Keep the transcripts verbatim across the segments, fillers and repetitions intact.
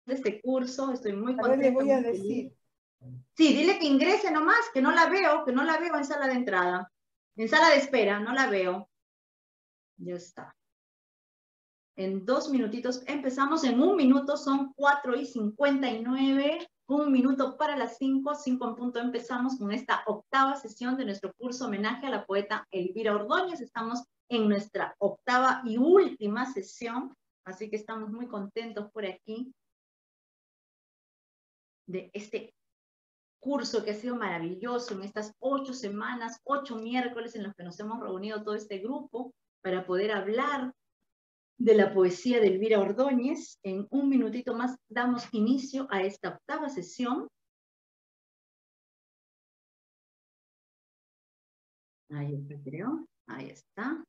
de este curso, estoy muy A contenta. ver, le voy a muy decir. feliz. Sí, dile que ingrese nomás, que no la veo, que no la veo en sala de entrada. En sala de espera, no la veo. Ya está. En dos minutitos empezamos, en un minuto son cuatro y cincuenta y nueve, un minuto para las cinco, cinco en punto empezamos con esta octava sesión de nuestro curso homenaje a la poeta Elvira Ordóñez. Estamos en nuestra octava y última sesión, así que estamos muy contentos por aquí de este curso que ha sido maravilloso en estas ocho semanas, ocho miércoles en los que nos hemos reunido todo este grupo para poder hablar de la poesía de Elvira Ordóñez. En un minutito más damos inicio a esta octava sesión. Ahí está, creo. Ahí está.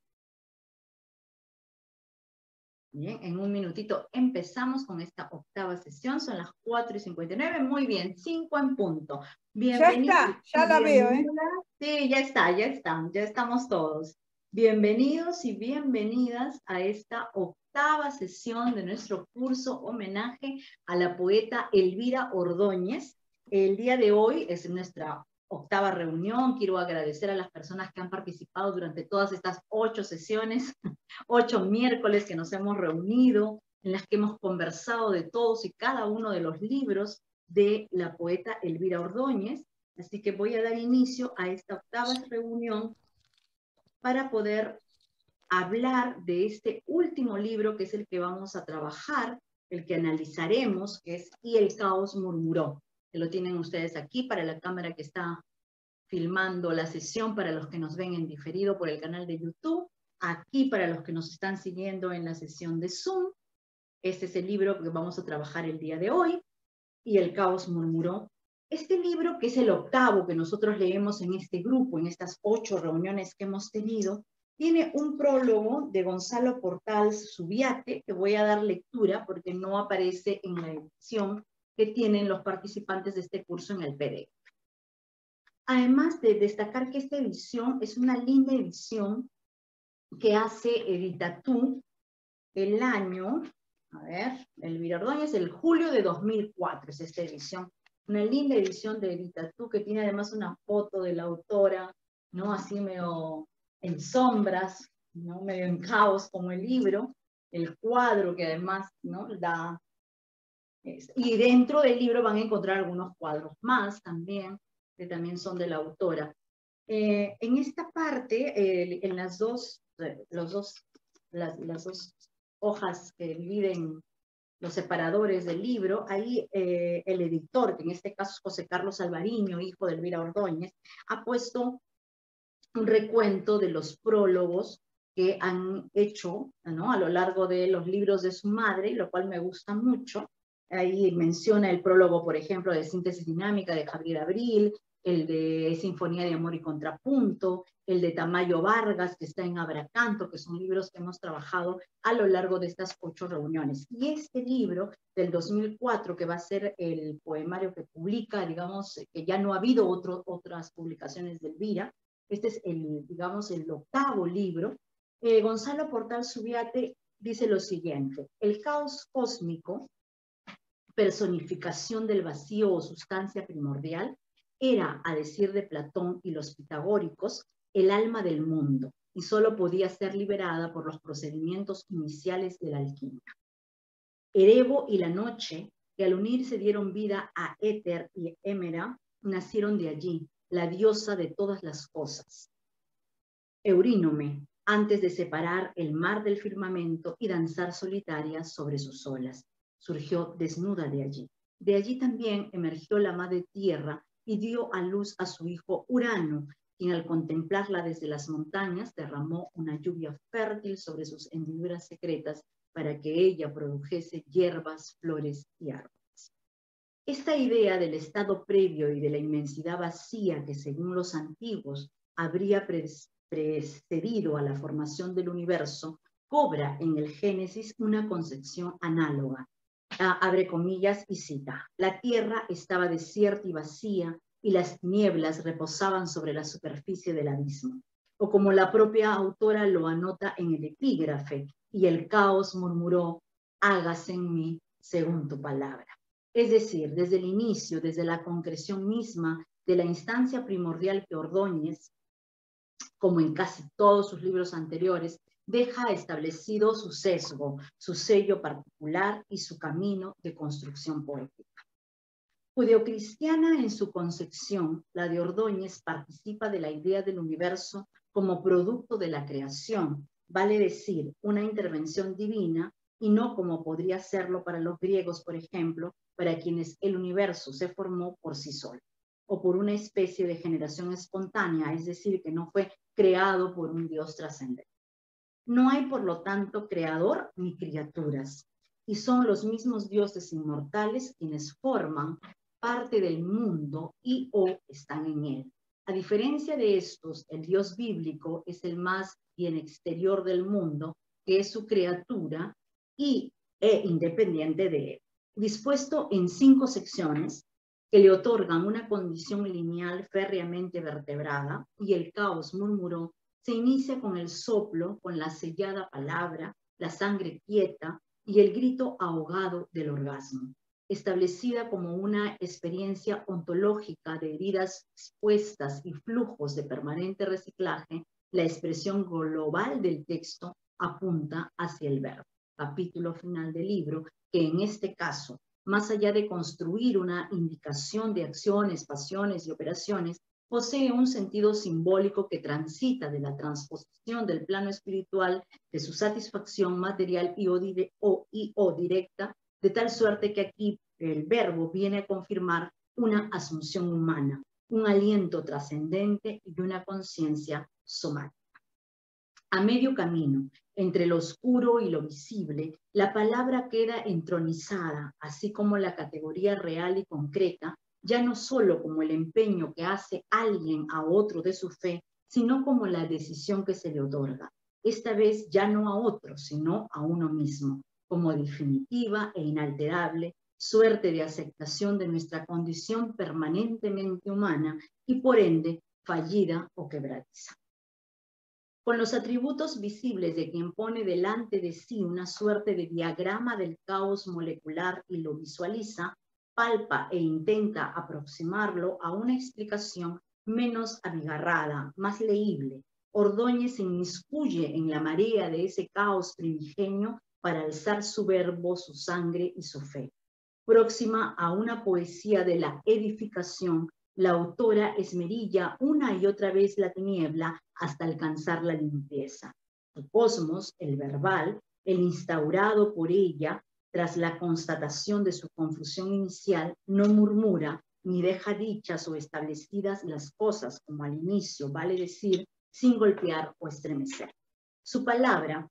Bien, en un minutito empezamos con esta octava sesión. Son las cuatro y cincuenta y nueve. Muy bien, cinco en punto. Bienvenidos. Ya está, ya la veo, ¿eh? Sí, ya está, ya están, ya estamos todos. Bienvenidos y bienvenidas a esta octava sesión de nuestro curso homenaje a la poeta Elvira Ordóñez. El día de hoy es nuestra octava reunión. Quiero agradecer a las personas que han participado durante todas estas ocho sesiones, ocho miércoles que nos hemos reunido, en las que hemos conversado de todos y cada uno de los libros de la poeta Elvira Ordóñez. Así que voy a dar inicio a esta octava reunión para poder hablar de este último libro, que es el que vamos a trabajar, el que analizaremos, que es Y el caos murmuró, que lo tienen ustedes aquí para la cámara que está filmando la sesión, para los que nos ven en diferido por el canal de YouTube, aquí para los que nos están siguiendo en la sesión de Zoom. Este es el libro que vamos a trabajar el día de hoy, Y el caos murmuró. Este libro, que es el octavo que nosotros leemos en este grupo, en estas ocho reuniones que hemos tenido, tiene un prólogo de Gonzalo Portals Subiate, que voy a dar lectura porque no aparece en la edición que tienen los participantes de este curso en el P D F. Además de destacar que esta edición es una linda edición que hace Editatú el año, a ver, Elvira Ordóñez, el julio de dos mil cuatro es esta edición. Una linda edición de Editatú que tiene además una foto de la autora, ¿no? Así medio en sombras, ¿no? Medio en caos como el libro, el cuadro que además, ¿no? Da, es, y dentro del libro van a encontrar algunos cuadros más también, que también son de la autora. Eh, en esta parte, eh, en las dos, los dos, las, las dos hojas que dividen los separadores del libro, ahí eh, el editor, que en este caso es José Carlos Alvariño, hijo de Elvira Ordóñez, ha puesto un recuento de los prólogos que han hecho, ¿no? A lo largo de los libros de su madre, lo cual me gusta mucho. Ahí menciona el prólogo, por ejemplo, de Síntesis Dinámica de Javier Abril, el de Sinfonía de Amor y Contrapunto, el de Tamayo Vargas, que está en Abracanto, que son libros que hemos trabajado a lo largo de estas ocho reuniones. Y este libro del dos mil cuatro, que va a ser el poemario que publica, digamos, que ya no ha habido otro, otras publicaciones de Elvira, este es el, digamos, el octavo libro. Eh, Gonzalo Portals Subiate dice lo siguiente: el caos cósmico, personificación del vacío o sustancia primordial, era, a decir de Platón y los pitagóricos, el alma del mundo, y solo podía ser liberada por los procedimientos iniciales de la alquimia. Erebo y la noche, que al unirse dieron vida a Éter y Hémera, nacieron de allí, la diosa de todas las cosas. Eurínome, antes de separar el mar del firmamento y danzar solitaria sobre sus olas, surgió desnuda de allí. De allí también emergió la madre tierra y dio a luz a su hijo Urano, quien al contemplarla desde las montañas derramó una lluvia fértil sobre sus hendiduras secretas para que ella produjese hierbas, flores y árboles. Esta idea del estado previo y de la inmensidad vacía que, según los antiguos, habría precedido a la formación del universo, cobra en el Génesis una concepción análoga. Ah, abre comillas y cita: la tierra estaba desierta y vacía, y las nieblas reposaban sobre la superficie del abismo. O como la propia autora lo anota en el epígrafe: y el caos murmuró, hágase en mí según tu palabra. Es decir, desde el inicio, desde la concreción misma de la instancia primordial que Ordóñez, como en casi todos sus libros anteriores, deja establecido su sesgo, su sello particular y su camino de construcción poética. Judeocristiana en su concepción, la de Ordóñez participa de la idea del universo como producto de la creación, vale decir, una intervención divina, y no como podría serlo para los griegos, por ejemplo, para quienes el universo se formó por sí solo, o por una especie de generación espontánea, es decir, que no fue creado por un Dios trascendente. No hay, por lo tanto, creador ni criaturas, y son los mismos dioses inmortales quienes forman parte del mundo y o están en él. A diferencia de estos, el Dios bíblico es el más bien exterior del mundo, que es su criatura y e independiente de él, dispuesto en cinco secciones que le otorgan una condición lineal férreamente vertebrada, y el caos, murmuró, se inicia con el soplo, con la sellada palabra, la sangre quieta y el grito ahogado del orgasmo, establecida como una experiencia ontológica de heridas expuestas y flujos de permanente reciclaje. La expresión global del texto apunta hacia el verbo. Capítulo final del libro, que en este caso, más allá de construir una indicación de acciones, pasiones y operaciones, posee un sentido simbólico que transita de la transposición del plano espiritual, de su satisfacción material y o, dire o, y o directa, de tal suerte que aquí el verbo viene a confirmar una asunción humana, un aliento trascendente y una conciencia somática. A medio camino, entre lo oscuro y lo visible, la palabra queda entronizada, así como la categoría real y concreta, ya no solo como el empeño que hace alguien a otro de su fe, sino como la decisión que se le otorga, esta vez ya no a otro, sino a uno mismo, como definitiva e inalterable suerte de aceptación de nuestra condición permanentemente humana y por ende fallida o quebradiza. Con los atributos visibles de quien pone delante de sí una suerte de diagrama del caos molecular y lo visualiza, palpa e intenta aproximarlo a una explicación menos abigarrada, más leíble. Ordóñez se inmiscuye en la marea de ese caos primigenio para alzar su verbo, su sangre y su fe. Próxima a una poesía de la edificación, la autora esmerilla una y otra vez la tiniebla hasta alcanzar la limpieza. Su cosmos, el verbal, el instaurado por ella, tras la constatación de su confusión inicial, no murmura ni deja dichas o establecidas las cosas como al inicio, vale decir, sin golpear o estremecer. Su palabra,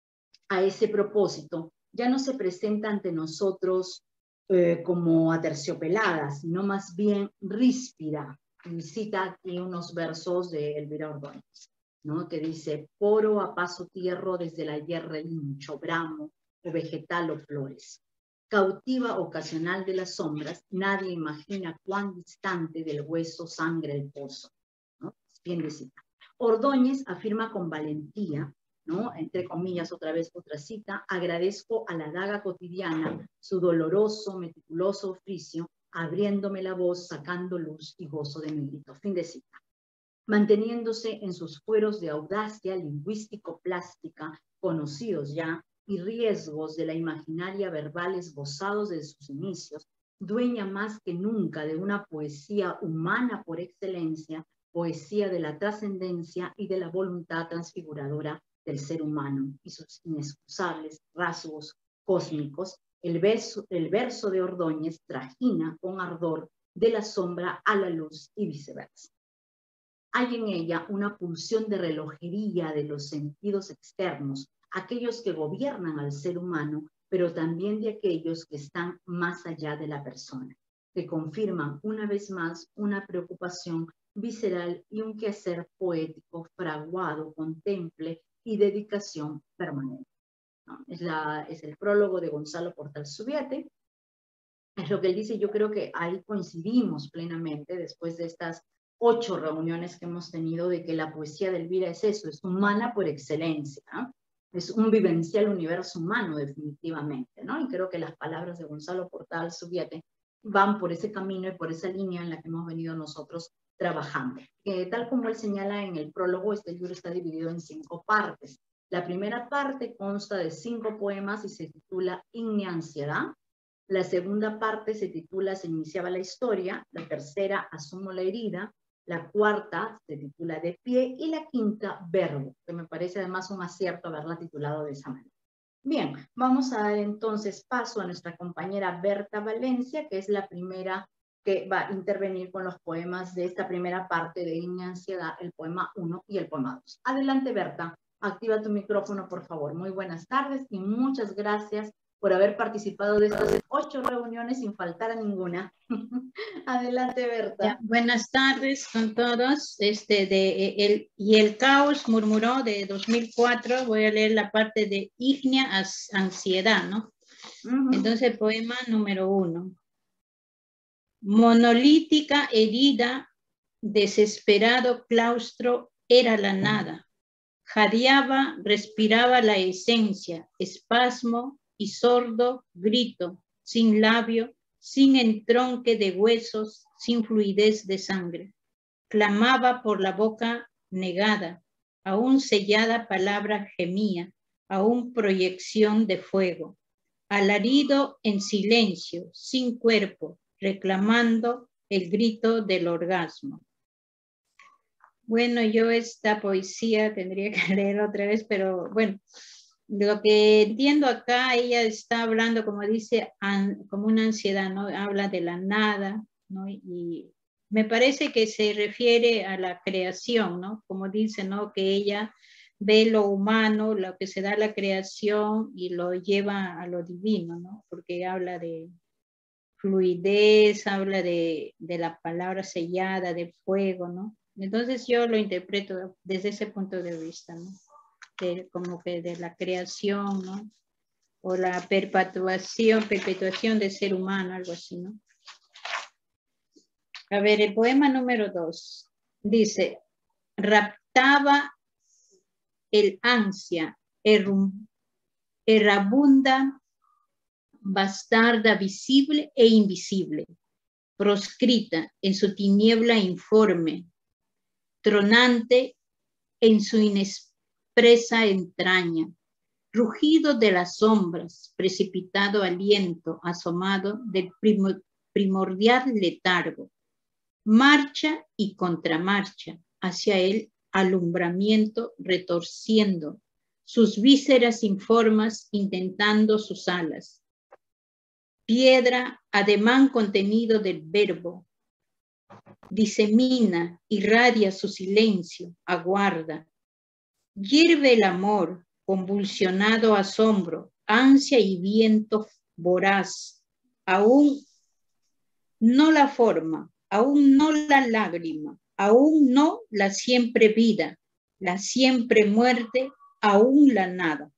a ese propósito, ya no se presenta ante nosotros eh, como aterciopelada, sino más bien ríspida. Y cita aquí unos versos de Elvira Ordóñez, ¿no? Que dice: poro a paso tierro desde la hierre hincho, bramo, o vegetal o flores. Cautiva ocasional de las sombras, nadie imagina cuán distante del hueso sangre el pozo, ¿no? Bien de cita. Ordóñez afirma con valentía, ¿no? Entre comillas, otra vez otra cita: agradezco a la daga cotidiana su doloroso, meticuloso oficio, abriéndome la voz, sacando luz y gozo de mi grito. Fin de cita. Manteniéndose en sus fueros de audacia lingüístico-plástica, conocidos ya, y riesgos de la imaginaria verbal esbozados desde sus inicios, dueña más que nunca de una poesía humana por excelencia, poesía de la trascendencia y de la voluntad transfiguradora del ser humano y sus inexcusables rasgos cósmicos, el verso, el verso de Ordóñez trajina con ardor de la sombra a la luz y viceversa. Hay en ella una pulsión de relojería de los sentidos externos, aquellos que gobiernan al ser humano, pero también de aquellos que están más allá de la persona, que confirman una vez más una preocupación visceral y un quehacer poético fraguado con temple y dedicación permanente, ¿no? Es, la, es el prólogo de Gonzalo Portal Zubiete. Es lo que él dice. Yo creo que ahí coincidimos plenamente después de estas ocho reuniones que hemos tenido, de que la poesía de Elvira es eso, es humana por excelencia, ¿no? Es un vivencial universo humano definitivamente, ¿no? ¿no? Y creo que las palabras de Gonzalo Portal Zubiete van por ese camino y por esa línea en la que hemos venido nosotros trabajando. Eh, tal como él señala en el prólogo, este libro está dividido en cinco partes. La primera parte consta de cinco poemas y se titula Ígnea Ansiedad. La segunda parte se titula Se iniciaba la historia. La tercera, Asumo la herida. La cuarta se titula De pie y la quinta, Verbo, que me parece además un acierto haberla titulado de esa manera. Bien, vamos a dar entonces paso a nuestra compañera Berta Valencia, que es la primera que va a intervenir con los poemas de esta primera parte de Ígnea Ansiedad, el poema uno y el poema dos. Adelante, Berta, activa tu micrófono, por favor. Muy buenas tardes y muchas gracias por haber participado de estas ocho reuniones sin faltar a ninguna. Adelante, Berta. Ya, buenas tardes con todos. Este de el y el caos murmuró de dos mil cuatro. Voy a leer la parte de Ígnea Ansiedad, ¿no? Uh-huh. Entonces, poema número uno. Monolítica herida, desesperado claustro era la nada. Jadeaba, respiraba la esencia, espasmo y sordo grito, sin labio, sin entronque de huesos, sin fluidez de sangre. Clamaba por la boca negada, aún sellada palabra gemía, aún proyección de fuego. Alarido en silencio, sin cuerpo, reclamando el grito del orgasmo. Bueno, yo esta poesía tendría que leer otra vez, pero bueno, lo que entiendo acá, ella está hablando, como dice, an, como una ansiedad, ¿no? Habla de la nada, ¿no? Y me parece que se refiere a la creación, ¿no? Como dice, ¿no? Que ella ve lo humano, lo que se da a la creación y lo lleva a lo divino, ¿no? Porque habla de fluidez, habla de, de la palabra sellada, del fuego, ¿no? Entonces yo lo interpreto desde ese punto de vista, ¿no? De, como que de la creación, ¿no? O la perpetuación, perpetuación del ser humano, algo así, ¿no? A ver, el poema número dos dice, raptaba el ansia, errabunda, bastarda visible e invisible, proscrita en su tiniebla informe, tronante en su inexpresa entraña, rugido de las sombras, precipitado aliento asomado del primordial letargo, marcha y contramarcha hacia el alumbramiento retorciendo sus vísceras informas intentando sus alas. Piedra, ademán contenido del verbo, disemina, irradia su silencio, aguarda. Hierve el amor, convulsionado asombro, ansia y viento voraz, aún no la forma, aún no la lágrima, aún no la siempre vida, la siempre muerte, aún la nada.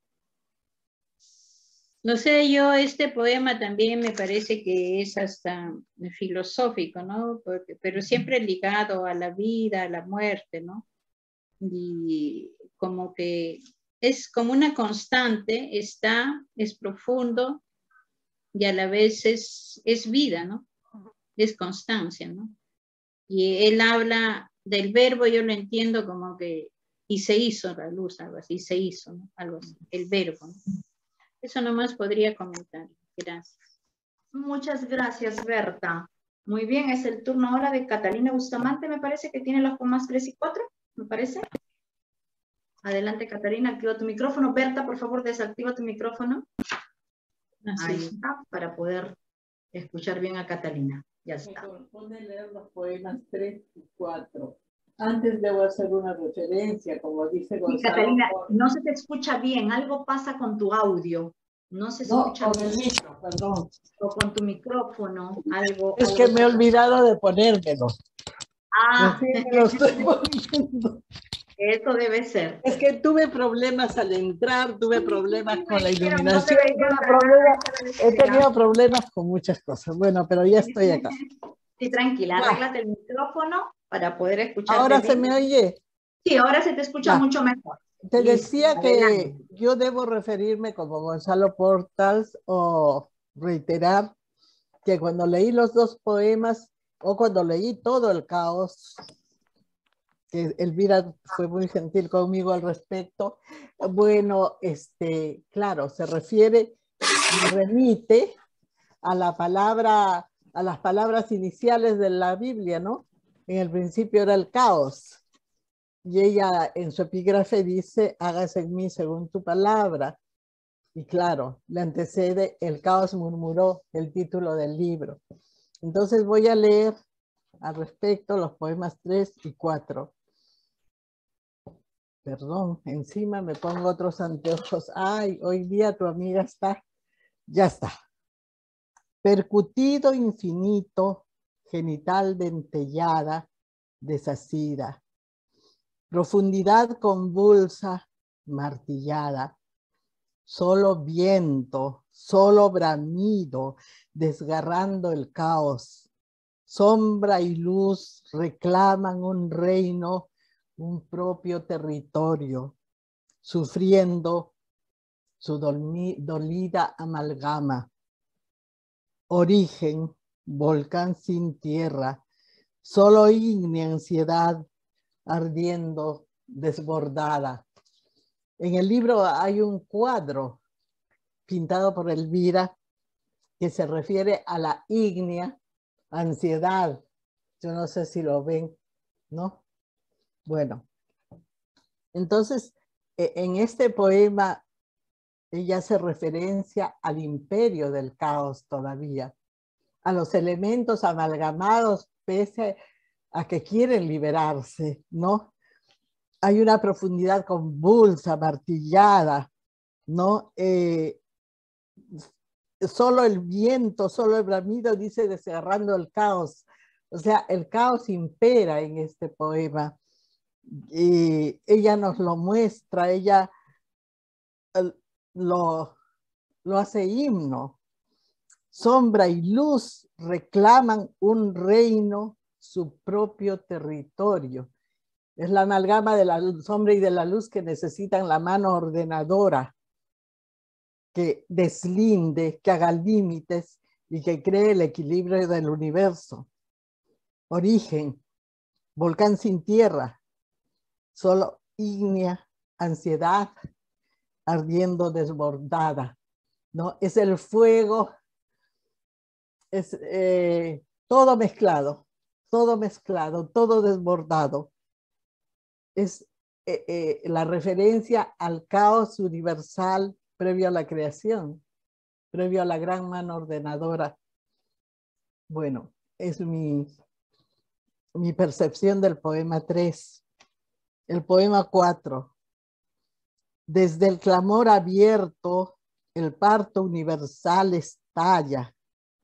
No sé, yo este poema también me parece que es hasta filosófico, ¿no? Porque, pero siempre ligado a la vida, a la muerte, ¿no? Y como que es como una constante, está, es profundo y a la vez es, es vida, ¿no? Es constancia, ¿no? Y él habla del verbo, yo lo entiendo como que, y se hizo la luz, algo así, se hizo, ¿no? Algo así, el verbo, ¿no? Eso nomás podría comentar. Gracias. Muchas gracias, Berta. Muy bien, es el turno ahora de Catalina Bustamante, me parece que tiene los poemas tres y cuatro, me parece. Adelante, Catalina, activa tu micrófono. Berta, por favor, desactiva tu micrófono. Así Ahí está, para poder escuchar bien a Catalina. Ya está. Me corresponde leer los poemas tres y cuatro. Antes debo hacer una referencia, como dice Gonzalo. Sí, Catalina, no se te escucha bien, algo pasa con tu audio. No se escucha no, bien. con el micro, perdón. O con tu micrófono, algo. Es algo que me he olvidado de ponérmelo. Ah, me lo estoy poniendo. Eso debe ser. Es que tuve problemas al entrar, tuve sí, problemas sí, con la iluminación. No tuve problema, he tenido problemas con muchas cosas. Bueno, pero ya estoy acá. Sí, tranquila, ya. Arréglate el micrófono para poder escuchar. ¿Ahora se me oye? Sí, ahora se te escucha ya. mucho mejor. Te decía Listo, que, yo debo referirme como Gonzalo Portals o reiterar que cuando leí los dos poemas o cuando leí todo el caos, que Elvira fue muy gentil conmigo al respecto, bueno, este, claro, se refiere, remite a la palabra, a las palabras iniciales de la Biblia, ¿no? En el principio era el caos. Y ella en su epígrafe dice, hágase en mí según tu palabra. Y claro, le antecede el caos murmuró, el título del libro. Entonces voy a leer al respecto los poemas tres y cuatro. Perdón, encima me pongo otros anteojos. Ay, hoy día tu amiga está, ya está. Percutido infinito, genital dentellada, desasida. Profundidad convulsa, martillada. Solo viento, solo bramido, desgarrando el caos. Sombra y luz reclaman un reino, un propio territorio, sufriendo su dolida amalgama. Origen, volcán sin tierra, solo ígnea ansiedad, ardiendo, desbordada. En el libro hay un cuadro pintado por Elvira que se refiere a la ígnea ansiedad. Yo no sé si lo ven, ¿no? Bueno, entonces en este poema ella hace referencia al imperio del caos todavía, a los elementos amalgamados pese a que quieren liberarse, ¿no? Hay una profundidad convulsa, martillada, ¿no? Eh, solo el viento, solo el bramido dice desgarrando el caos. O sea, el caos impera en este poema. Y ella nos lo muestra, ella lo, lo hace himno. Sombra y luz reclaman un reino, su propio territorio. Es la amalgama de la sombra y de la luz que necesitan la mano ordenadora, que deslinde, que haga límites y que cree el equilibrio del universo. Origen, volcán sin tierra, solo ígnea, ansiedad, ardiendo desbordada, ¿no? Es el fuego, es eh, todo mezclado, todo mezclado, todo desbordado. Es eh, eh, la referencia al caos universal previo a la creación, previo a la gran mano ordenadora. Bueno, es mi, mi percepción del poema tres. El poema cuatro. Desde el clamor abierto, el parto universal estalla.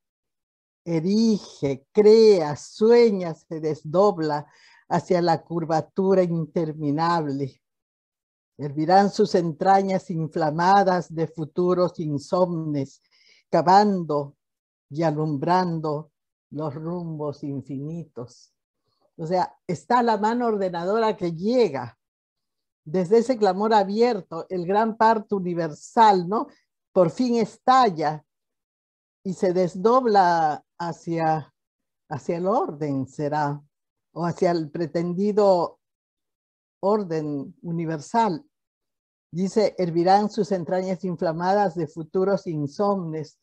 Erige, crea, sueña, se desdobla hacia la curvatura interminable. Hervirán sus entrañas inflamadas de futuros insomnes, cavando y alumbrando los rumbos infinitos. O sea, está la mano ordenadora que llega desde ese clamor abierto, el gran parto universal, ¿no? Por fin estalla y se desdobla hacia, hacia el orden, será, o hacia el pretendido orden universal. Dice, hervirán sus entrañas inflamadas de futuros insomnes,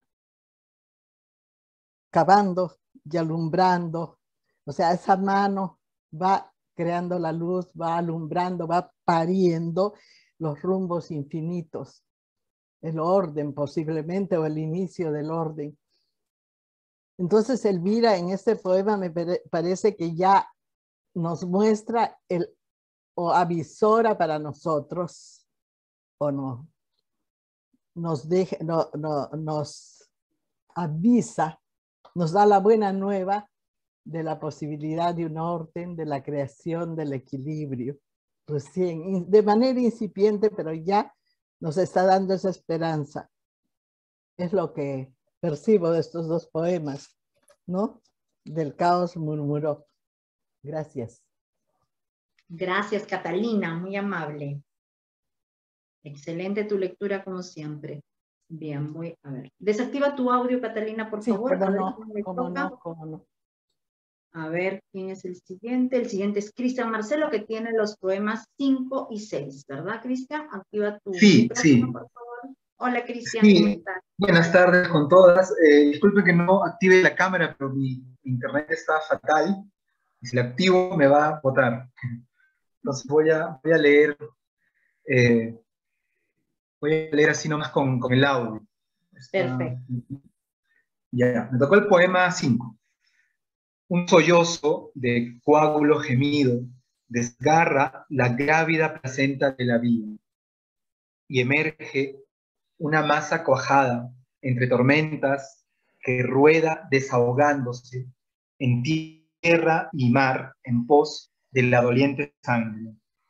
cavando y alumbrando. O sea, esa mano va creando la luz, va alumbrando, va pariendo los rumbos infinitos. El orden posiblemente, o el inicio del orden. Entonces Elvira en este poema me parece que ya nos muestra el, o avisora para nosotros, o no, nos, deja, no, no, nos avisa, nos da la buena nueva de la posibilidad de un orden, de la creación del equilibrio, recién, de manera incipiente, pero ya nos está dando esa esperanza. Es lo que percibo de estos dos poemas, ¿no? Del caos murmuró. Gracias. Gracias, Catalina, muy amable. Excelente tu lectura como siempre. Bien, muy, a ver. Desactiva tu audio, Catalina, por Sí, favor. cómo A ver no, quién le cómo toca. no, cómo no. A ver quién es el siguiente. El siguiente es Cristian Marcelo, que tiene los poemas cinco y seis, ¿verdad, Cristian? Activa tu Sí, micrófono, sí. por favor. Hola, Cristian, ¿cómo Sí, estás? buenas tardes con todas. Eh, disculpen que no active la cámara, pero mi internet está fatal. Y si la activo me va a botar. Entonces voy a, voy a leer, eh, voy a leer así nomás con, con el audio. Está, Perfecto. ya, me tocó el poema cinco. Un sollozo de coágulo gemido desgarra la grávida placenta de la vida y emerge una masa cuajada entre tormentas que rueda desahogándose en tierra y mar en pos de la doliente sangre.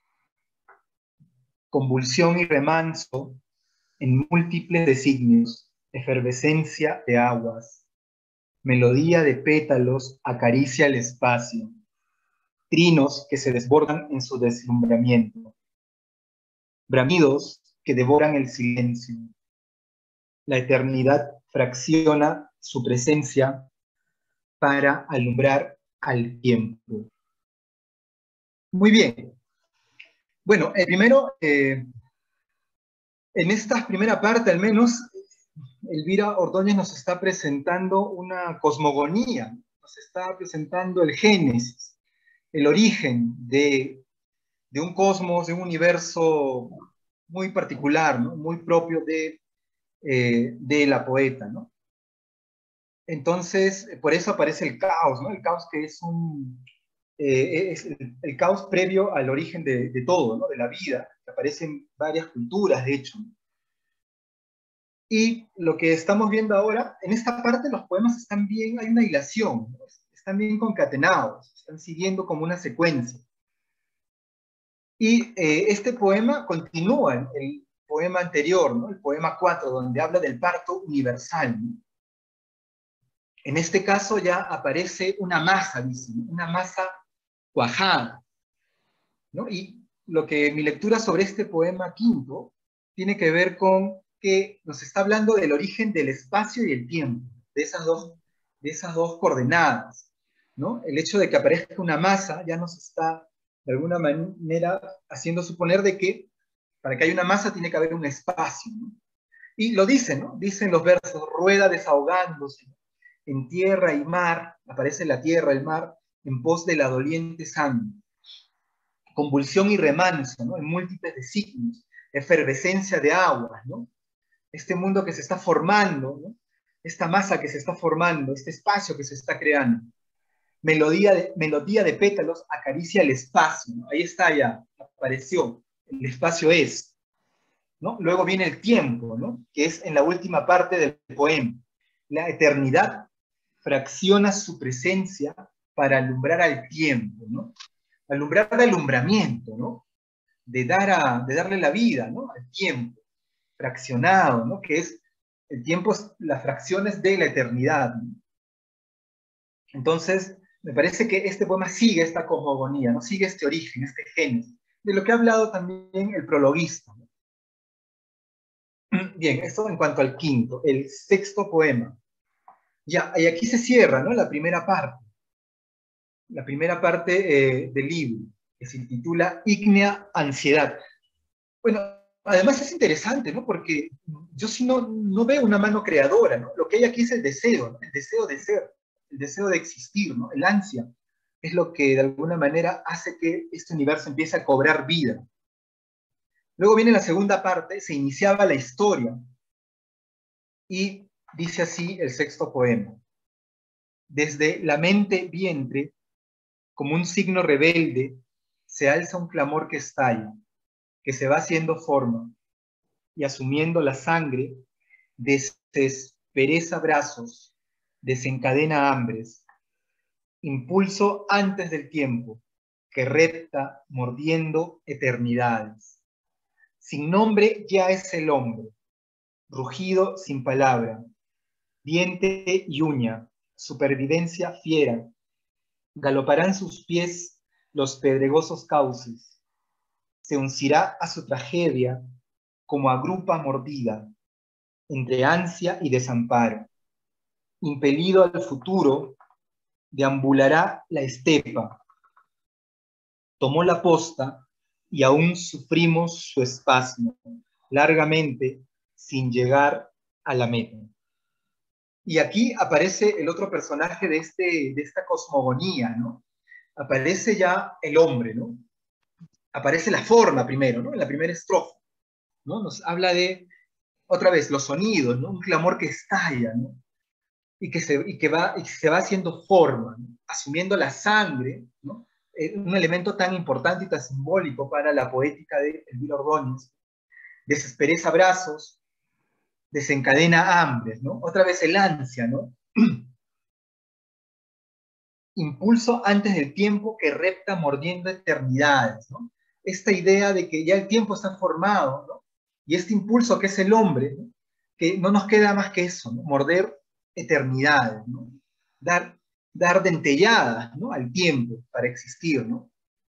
Convulsión y remanso en múltiples designios, efervescencia de aguas, melodía de pétalos acaricia el espacio, trinos que se desbordan en su deslumbramiento, bramidos que devoran el silencio. La eternidad fracciona su presencia para alumbrar al tiempo. Muy bien. Bueno, eh, primero, eh, en esta primera parte al menos, Elvira Ordóñez nos está presentando una cosmogonía, nos está presentando el génesis, el origen de, de un cosmos, de un universo muy particular, ¿no? Muy propio de, eh, de la poeta, ¿no? Entonces, por eso aparece el caos, ¿no? El caos que es un, eh, es el, el caos previo al origen de, de todo, ¿no? De la vida, que aparece en varias culturas, de hecho. Y lo que estamos viendo ahora, en esta parte los poemas están bien, hay una hilación, ¿no? Están bien concatenados, están siguiendo como una secuencia. Y eh, este poema continúa el, el poema anterior, ¿no? El poema cuatro, donde habla del parto universal, ¿no? En este caso ya aparece una masa, dice, ¿no? Una masa cuajada, ¿no? Y lo que mi lectura sobre este poema quinto tiene que ver con que nos está hablando del origen del espacio y el tiempo, de esas dos, de esas dos coordenadas, ¿no? El hecho de que aparezca una masa ya nos está, de alguna manera, haciendo suponer de que para que haya una masa tiene que haber un espacio, ¿no? Y lo dicen, ¿no? Dicen los versos, rueda desahogándose, ¿no? En tierra y mar, aparece la tierra, el mar, en pos de la doliente sangre. Convulsión y remanso, ¿no? En múltiples designios, efervescencia de aguas, ¿no? Este mundo que se está formando, ¿no? Esta masa que se está formando, este espacio que se está creando. Melodía de, melodía de pétalos acaricia el espacio, ¿no? Ahí está ya, apareció, el espacio es, ¿no? Luego viene el tiempo, ¿no? Que es en la última parte del poema. La eternidad fracciona su presencia para alumbrar al tiempo, ¿no? Alumbrar de alumbramiento, ¿no? De, dar a, de darle la vida, ¿no? Al tiempo, fraccionado, ¿no? Que es, el tiempo es las fracciones de la eternidad, ¿no? Entonces, me parece que este poema sigue esta cosmogonía, ¿no? Sigue este origen, este génesis, de lo que ha hablado también el prologuista, ¿no? Bien, esto en cuanto al quinto, el sexto poema. Ya, y aquí se cierra, ¿no? La primera parte. La primera parte eh, del libro, que se titula Ígnea Ansiedad. Bueno, además es interesante, ¿no? Porque yo sí no, no veo una mano creadora, ¿no? Lo que hay aquí es el deseo, ¿no? El deseo de ser, el deseo de existir, ¿no? El ansia es lo que de alguna manera hace que este universo empiece a cobrar vida. Luego viene la segunda parte, se iniciaba la historia, y dice así el sexto poema. Desde la mente vientre, como un signo rebelde, se alza un clamor que estalla, que se va haciendo forma, y asumiendo la sangre, desespereza brazos, desencadena hambres, impulso antes del tiempo, que repta mordiendo eternidades. Sin nombre ya es el hombre, rugido sin palabra, diente y uña, supervivencia fiera, galoparán sus pies los pedregosos cauces, se uncirá a su tragedia como a grupa mordida, entre ansia y desamparo. Impelido al futuro, deambulará la estepa. Tomó la posta y aún sufrimos su espasmo, largamente, sin llegar a la meta. Y aquí aparece el otro personaje de, este, de esta cosmogonía, ¿no? Aparece ya el hombre, ¿no? Aparece la forma primero, ¿no? En la primera estrofa, ¿no? Nos habla de, otra vez, los sonidos, ¿no? Un clamor que estalla, ¿no? Y que se, y que va, y se va haciendo forma, ¿no? Asumiendo la sangre, ¿no? Eh, un elemento tan importante y tan simbólico para la poética de Elvira Ordóñez. Desespereza brazos, desencadena hambres, ¿no? Otra vez el ansia, ¿no? Impulso antes del tiempo que repta mordiendo eternidades, ¿no? Esta idea de que ya el tiempo está formado, ¿no? Y este impulso que es el hombre, ¿no? Que no nos queda más que eso, ¿no? Morder eternidades, ¿no? Dar, dar dentelladas, ¿no? Al tiempo para existir, ¿no?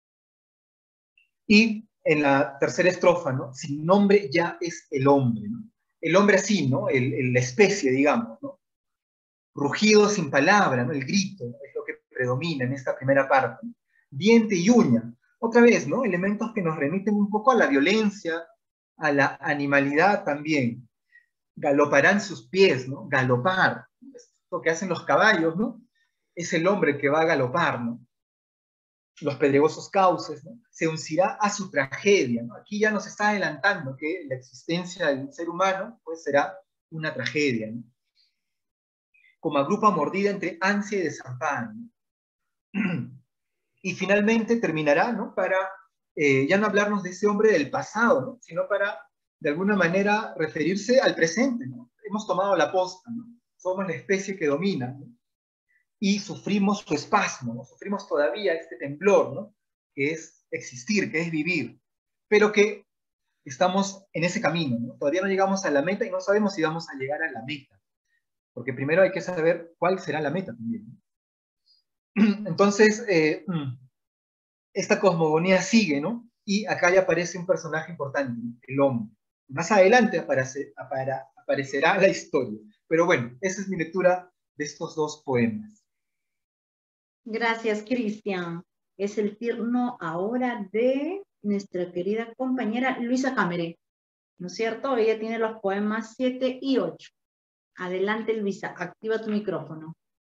Y en la tercera estrofa, ¿no? Sin nombre ya es el hombre, ¿no? El hombre así, ¿no? El, el, la especie, digamos, ¿no? Rugido sin palabra, ¿no? El grito, ¿no? Es lo que predomina en esta primera parte. Diente y uña, otra vez, ¿no? Elementos que nos remiten un poco a la violencia, a la animalidad también. Galoparán sus pies, ¿no? Galopar, es lo que hacen los caballos, ¿no? Es el hombre que va a galopar, ¿no? Los pedregosos cauces, ¿no? Se uncirá a su tragedia, ¿no? Aquí ya nos está adelantando que la existencia del ser humano, pues, será una tragedia, ¿no? Como agrupa mordida entre ansia y desamparo, ¿no? Y finalmente terminará, ¿no? Para eh, ya no hablarnos de ese hombre del pasado, ¿no? Sino para, de alguna manera, referirse al presente, ¿no? Hemos tomado la posta, ¿no? Somos la especie que domina, ¿no? Y sufrimos su espasmo, ¿no? Sufrimos todavía este temblor, ¿no? Que es existir, que es vivir, pero que estamos en ese camino, ¿no? Todavía no llegamos a la meta y no sabemos si vamos a llegar a la meta, porque primero hay que saber cuál será la meta también, ¿no? Entonces, eh, esta cosmogonía sigue, ¿no? Y acá ya aparece un personaje importante, ¿no? El hombre. Más adelante aparece, apara, aparecerá la historia. Pero bueno, esa es mi lectura de estos dos poemas. Gracias, Cristian. Es el turno ahora de nuestra querida compañera Luisa Cameré, ¿no es cierto? Ella tiene los poemas siete y ocho. Adelante, Luisa, activa tu micrófono.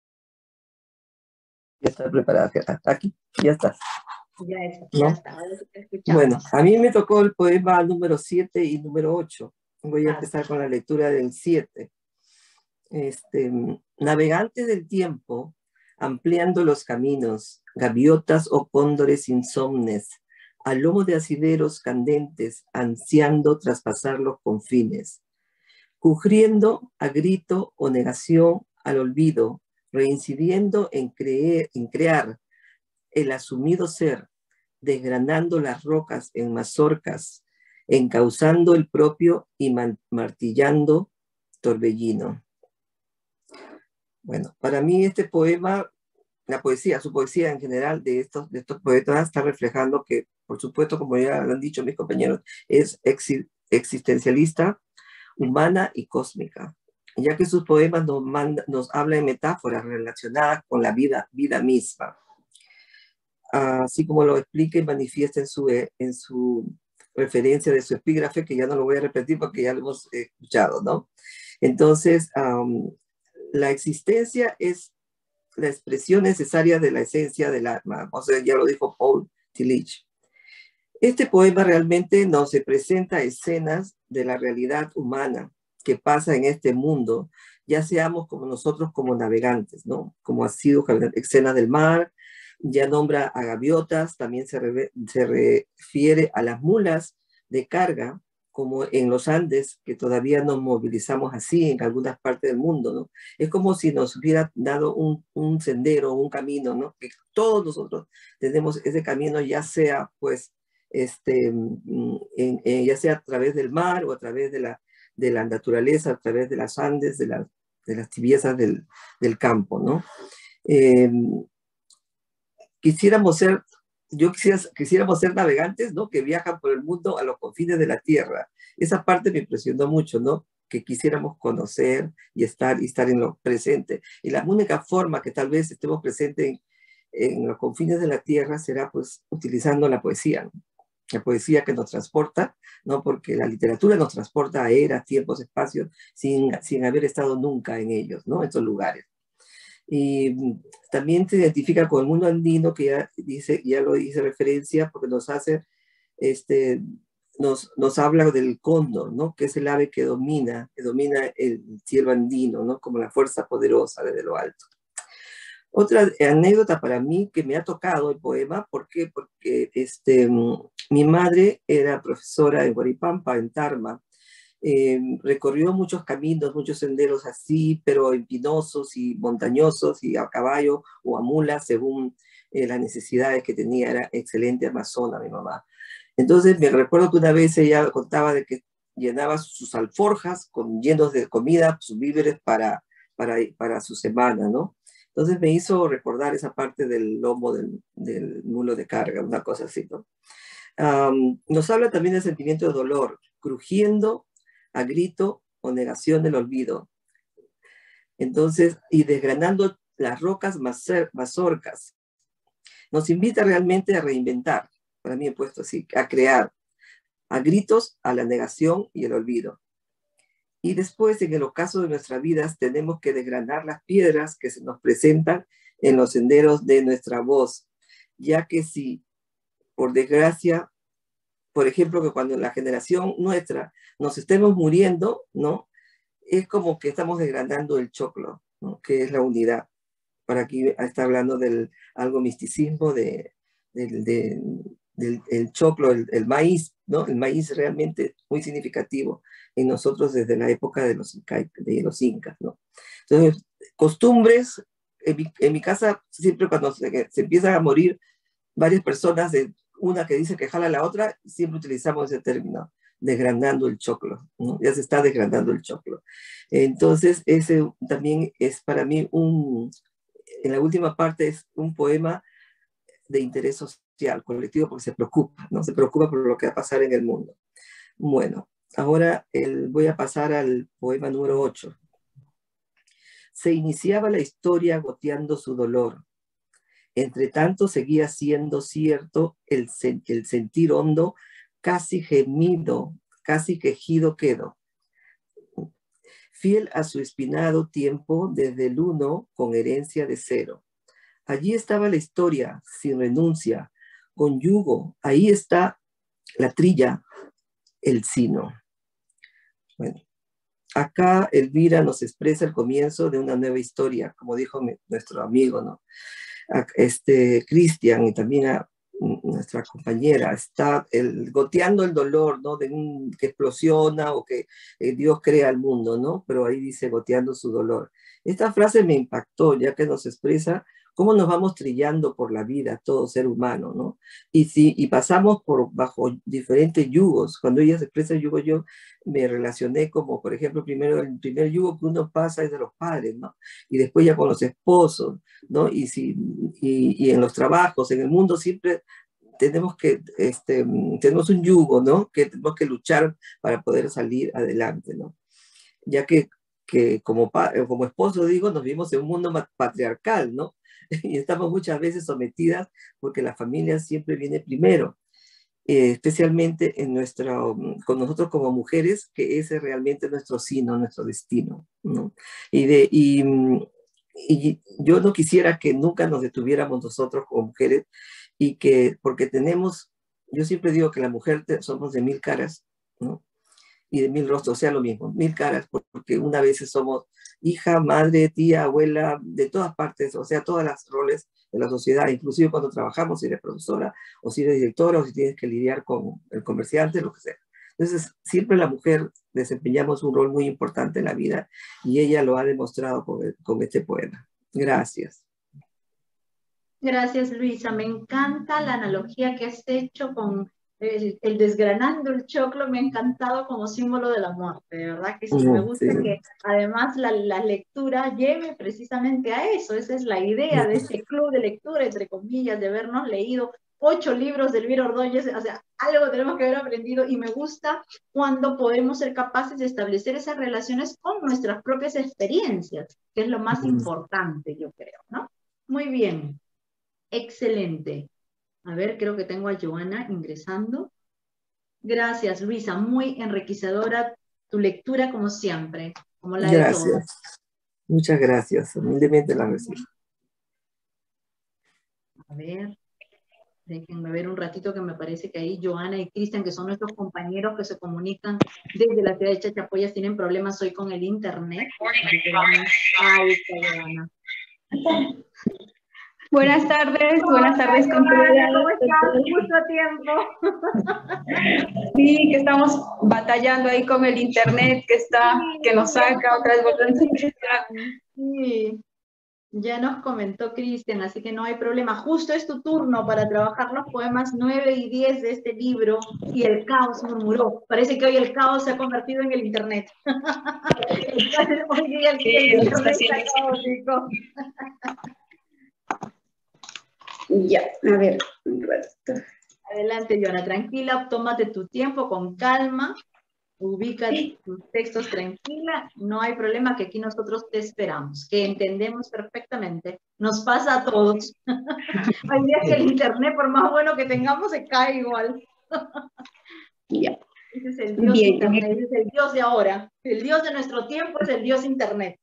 Ya está preparada. Aquí, ya está. Ya está, ¿No? ya está. Ahora sí te escuchamos. Bueno, a mí me tocó el poema número siete y número ocho. Voy a Ah, empezar con la lectura del siete. Este, navegante del tiempo, ampliando los caminos, gaviotas o cóndores insomnes, a lomo de asideros candentes, ansiando traspasar los confines, cubriendo a grito o negación al olvido, reincidiendo en, creer, en crear el asumido ser, desgranando las rocas en mazorcas, encauzando el propio y martillando torbellino. Bueno, para mí este poema, la poesía, su poesía en general de estos, de estos poetas está reflejando que, por supuesto, como ya han dicho mis compañeros, es existencialista, humana y cósmica, ya que sus poemas nos, manda, nos hablan de metáforas relacionadas con la vida, vida misma, así como lo explica y manifiesta en su, en su referencia de su epígrafe, que ya no lo voy a repetir porque ya lo hemos escuchado, ¿no? Entonces, um, la existencia es la expresión necesaria de la esencia del alma, o sea, ya lo dijo Paul Tillich. Este poema realmente nos presenta escenas de la realidad humana que pasa en este mundo, ya seamos como nosotros como navegantes, ¿no? Como ha sido escenas del mar, ya nombra a gaviotas, también se, re, se refiere a las mulas de carga, como en los Andes, que todavía nos movilizamos así en algunas partes del mundo, ¿no? Es como si nos hubiera dado un, un sendero, un camino, ¿no? Que todos nosotros tenemos ese camino, ya sea, pues, este, en, en, ya sea a través del mar o a través de la, de la naturaleza, a través de las Andes, de, la, de las tibiezas del, del campo, ¿no? Eh, quisiéramos ser yo quisiera, quisiéramos ser navegantes, ¿no? Que viajan por el mundo a los confines de la tierra. Esa parte me impresionó mucho, ¿no? Que quisiéramos conocer y estar, y estar en lo presente. Y la única forma que tal vez estemos presentes en, en los confines de la tierra será pues utilizando la poesía, ¿no? La poesía que nos transporta, ¿no? Porque la literatura nos transporta a eras, tiempos, espacios, sin, sin haber estado nunca en ellos, ¿no? En esos lugares. Y también se identifica con el mundo andino, que ya, dice, ya lo hice referencia, porque nos hace, este, nos, nos habla del cóndor, ¿no? Que es el ave que domina, que domina el cielo andino, ¿no? Como la fuerza poderosa desde lo alto. Otra anécdota para mí que me ha tocado el poema, ¿por qué? Porque este, mi madre era profesora en Huaripampa, en Tarma. Eh, recorrió muchos caminos, muchos senderos así, pero empinosos y montañosos, y a caballo o a mula, según eh, las necesidades que tenía. Era excelente amazona mi mamá. Entonces me recuerdo que una vez ella contaba de que llenaba sus alforjas con, llenos de comida, sus víveres para, para, para su semana, ¿no? Entonces me hizo recordar esa parte del lomo del, del mulo de carga, una cosa así, ¿no? Um, nos habla también del sentimiento de dolor, crujiendo a grito o negación del olvido. Entonces, y desgranando las rocas mazorcas. Nos invita realmente a reinventar, para mí he puesto así, a crear, a gritos a la negación y el olvido. Y después, en el ocaso de nuestras vidas, tenemos que desgranar las piedras que se nos presentan en los senderos de nuestra voz, ya que si, por desgracia, por ejemplo, que cuando la generación nuestra nos estemos muriendo, ¿no? Es como que estamos desgranando el choclo, ¿no? Que es la unidad. Para aquí está hablando del algo misticismo de, del, de, del el choclo, el, el maíz, ¿no? El maíz realmente muy significativo en nosotros desde la época de los, inca, de los incas, ¿no? Entonces, costumbres, en mi, en mi casa siempre cuando se, se empiezan a morir varias personas, de una que dice que jala a la otra, siempre utilizamos ese término, desgranando el choclo, ¿no? Ya se está desgranando el choclo. Entonces, ese también es para mí un, en la última parte es un poema de interés social, colectivo, porque se preocupa, ¿no? Se preocupa por lo que va a pasar en el mundo. Bueno, ahora el, voy a pasar al poema número ocho. Se iniciaba la historia goteando su dolor. Entre tanto seguía siendo cierto el, el sentir hondo, casi gemido, casi quejido quedó. Fiel a su espinado tiempo, desde el uno, con herencia de cero. Allí estaba la historia, sin renuncia, con yugo. Ahí está la trilla, el sino. Bueno, acá Elvira nos expresa el comienzo de una nueva historia, como dijo mi, nuestro amigo, ¿no? Este Cristian y también a nuestra compañera, está el, goteando el dolor, ¿no? De un, que explosiona o que eh, Dios crea el mundo, ¿no? Pero ahí dice goteando su dolor. Esta frase me impactó, ya que nos expresa cómo nos vamos trillando por la vida, todo ser humano, ¿no? Y, si, y pasamos por bajo diferentes yugos. Cuando ella se expresa el yugo, yo me relacioné como, por ejemplo, primero el primer yugo que uno pasa es de los padres, ¿no? Y después ya con los esposos, ¿no? Y, si, y, y en los trabajos, en el mundo siempre tenemos que, este, tenemos un yugo, ¿no? Que tenemos que luchar para poder salir adelante, ¿no? Ya que, que como, como esposo, digo, nos vivimos en un mundo patriarcal, ¿no? Y estamos muchas veces sometidas porque la familia siempre viene primero, eh, especialmente en nuestro, con nosotros como mujeres, que ese es realmente nuestro sino, nuestro destino, ¿no? Y, de, y, y yo no quisiera que nunca nos detuviéramos nosotros como mujeres, y que, porque tenemos, yo siempre digo que la mujer te, somos de mil caras, ¿no? Y de mil rostros, o sea, lo mismo, mil caras, porque una vez somos hija, madre, tía, abuela, de todas partes, o sea, todas las roles de la sociedad, inclusive cuando trabajamos, si eres profesora, o si eres directora, o si tienes que lidiar con el comerciante, lo que sea. Entonces, siempre la mujer desempeñamos un rol muy importante en la vida, y ella lo ha demostrado con, el, con este poema. Gracias. Gracias, Luisa. Me encanta la analogía que has hecho con el, el desgranando el choclo. Me ha encantado como símbolo de la muerte, de verdad que sí. Mm, me gusta sí. Que además la, la lectura lleve precisamente a eso. Esa es la idea de este club de lectura, entre comillas, de habernos leído ocho libros de Elvira Ordóñez, o sea, algo tenemos que haber aprendido, y me gusta cuando podemos ser capaces de establecer esas relaciones con nuestras propias experiencias, que es lo más Ujú. importante, yo creo, ¿no? Muy bien, excelente. A ver, creo que tengo a Joana ingresando. Gracias, Luisa, muy enriquecedora tu lectura como siempre, como la de todos. Gracias. Muchas gracias. Humildemente la recibo. A ver, déjenme ver un ratito, que me parece que ahí Joana y Cristian, que son nuestros compañeros que se comunican desde la ciudad de Chachapoyas, tienen problemas hoy con el internet. Así que vamos. Ahí está Joana. Buenas tardes, buenas tardes, Joana, ¿cómo compañeras. estás? Mucho tiempo. Sí, que estamos batallando ahí con el internet que está, que nos saca otra vez volvemos a ingresar. Sí, ya nos comentó Cristian, así que no hay problema. Justo es tu turno para trabajar los poemas nueve y diez de este libro, y el caos murmuró. Parece que hoy el caos se ha convertido en el internet. Hoy día el, Sí, el lo que internet está está caótico. Ya, a ver, un ratito. Adelante, Joana, tranquila, tómate tu tiempo con calma, ubica tus textos tranquila, no hay problema, que aquí nosotros te esperamos, que entendemos perfectamente, nos pasa a todos. Hay días que el internet, por más bueno que tengamos, se cae igual. Ya. Ese es el Dios Bien. internet, ese es el Dios de ahora, el Dios de nuestro tiempo es el Dios internet.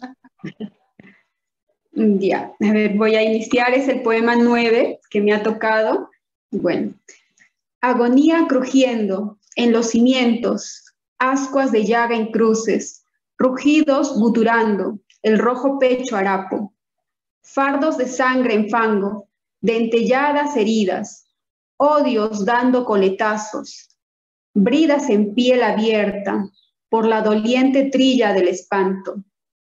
Ya, a ver, voy a iniciar, es el poema nueve que me ha tocado. Bueno, agonía crujiendo en los cimientos, ascuas de llaga en cruces, rugidos guturando, el rojo pecho harapo, fardos de sangre en fango, dentelladas heridas, odios dando coletazos, bridas en piel abierta por la doliente trilla del espanto.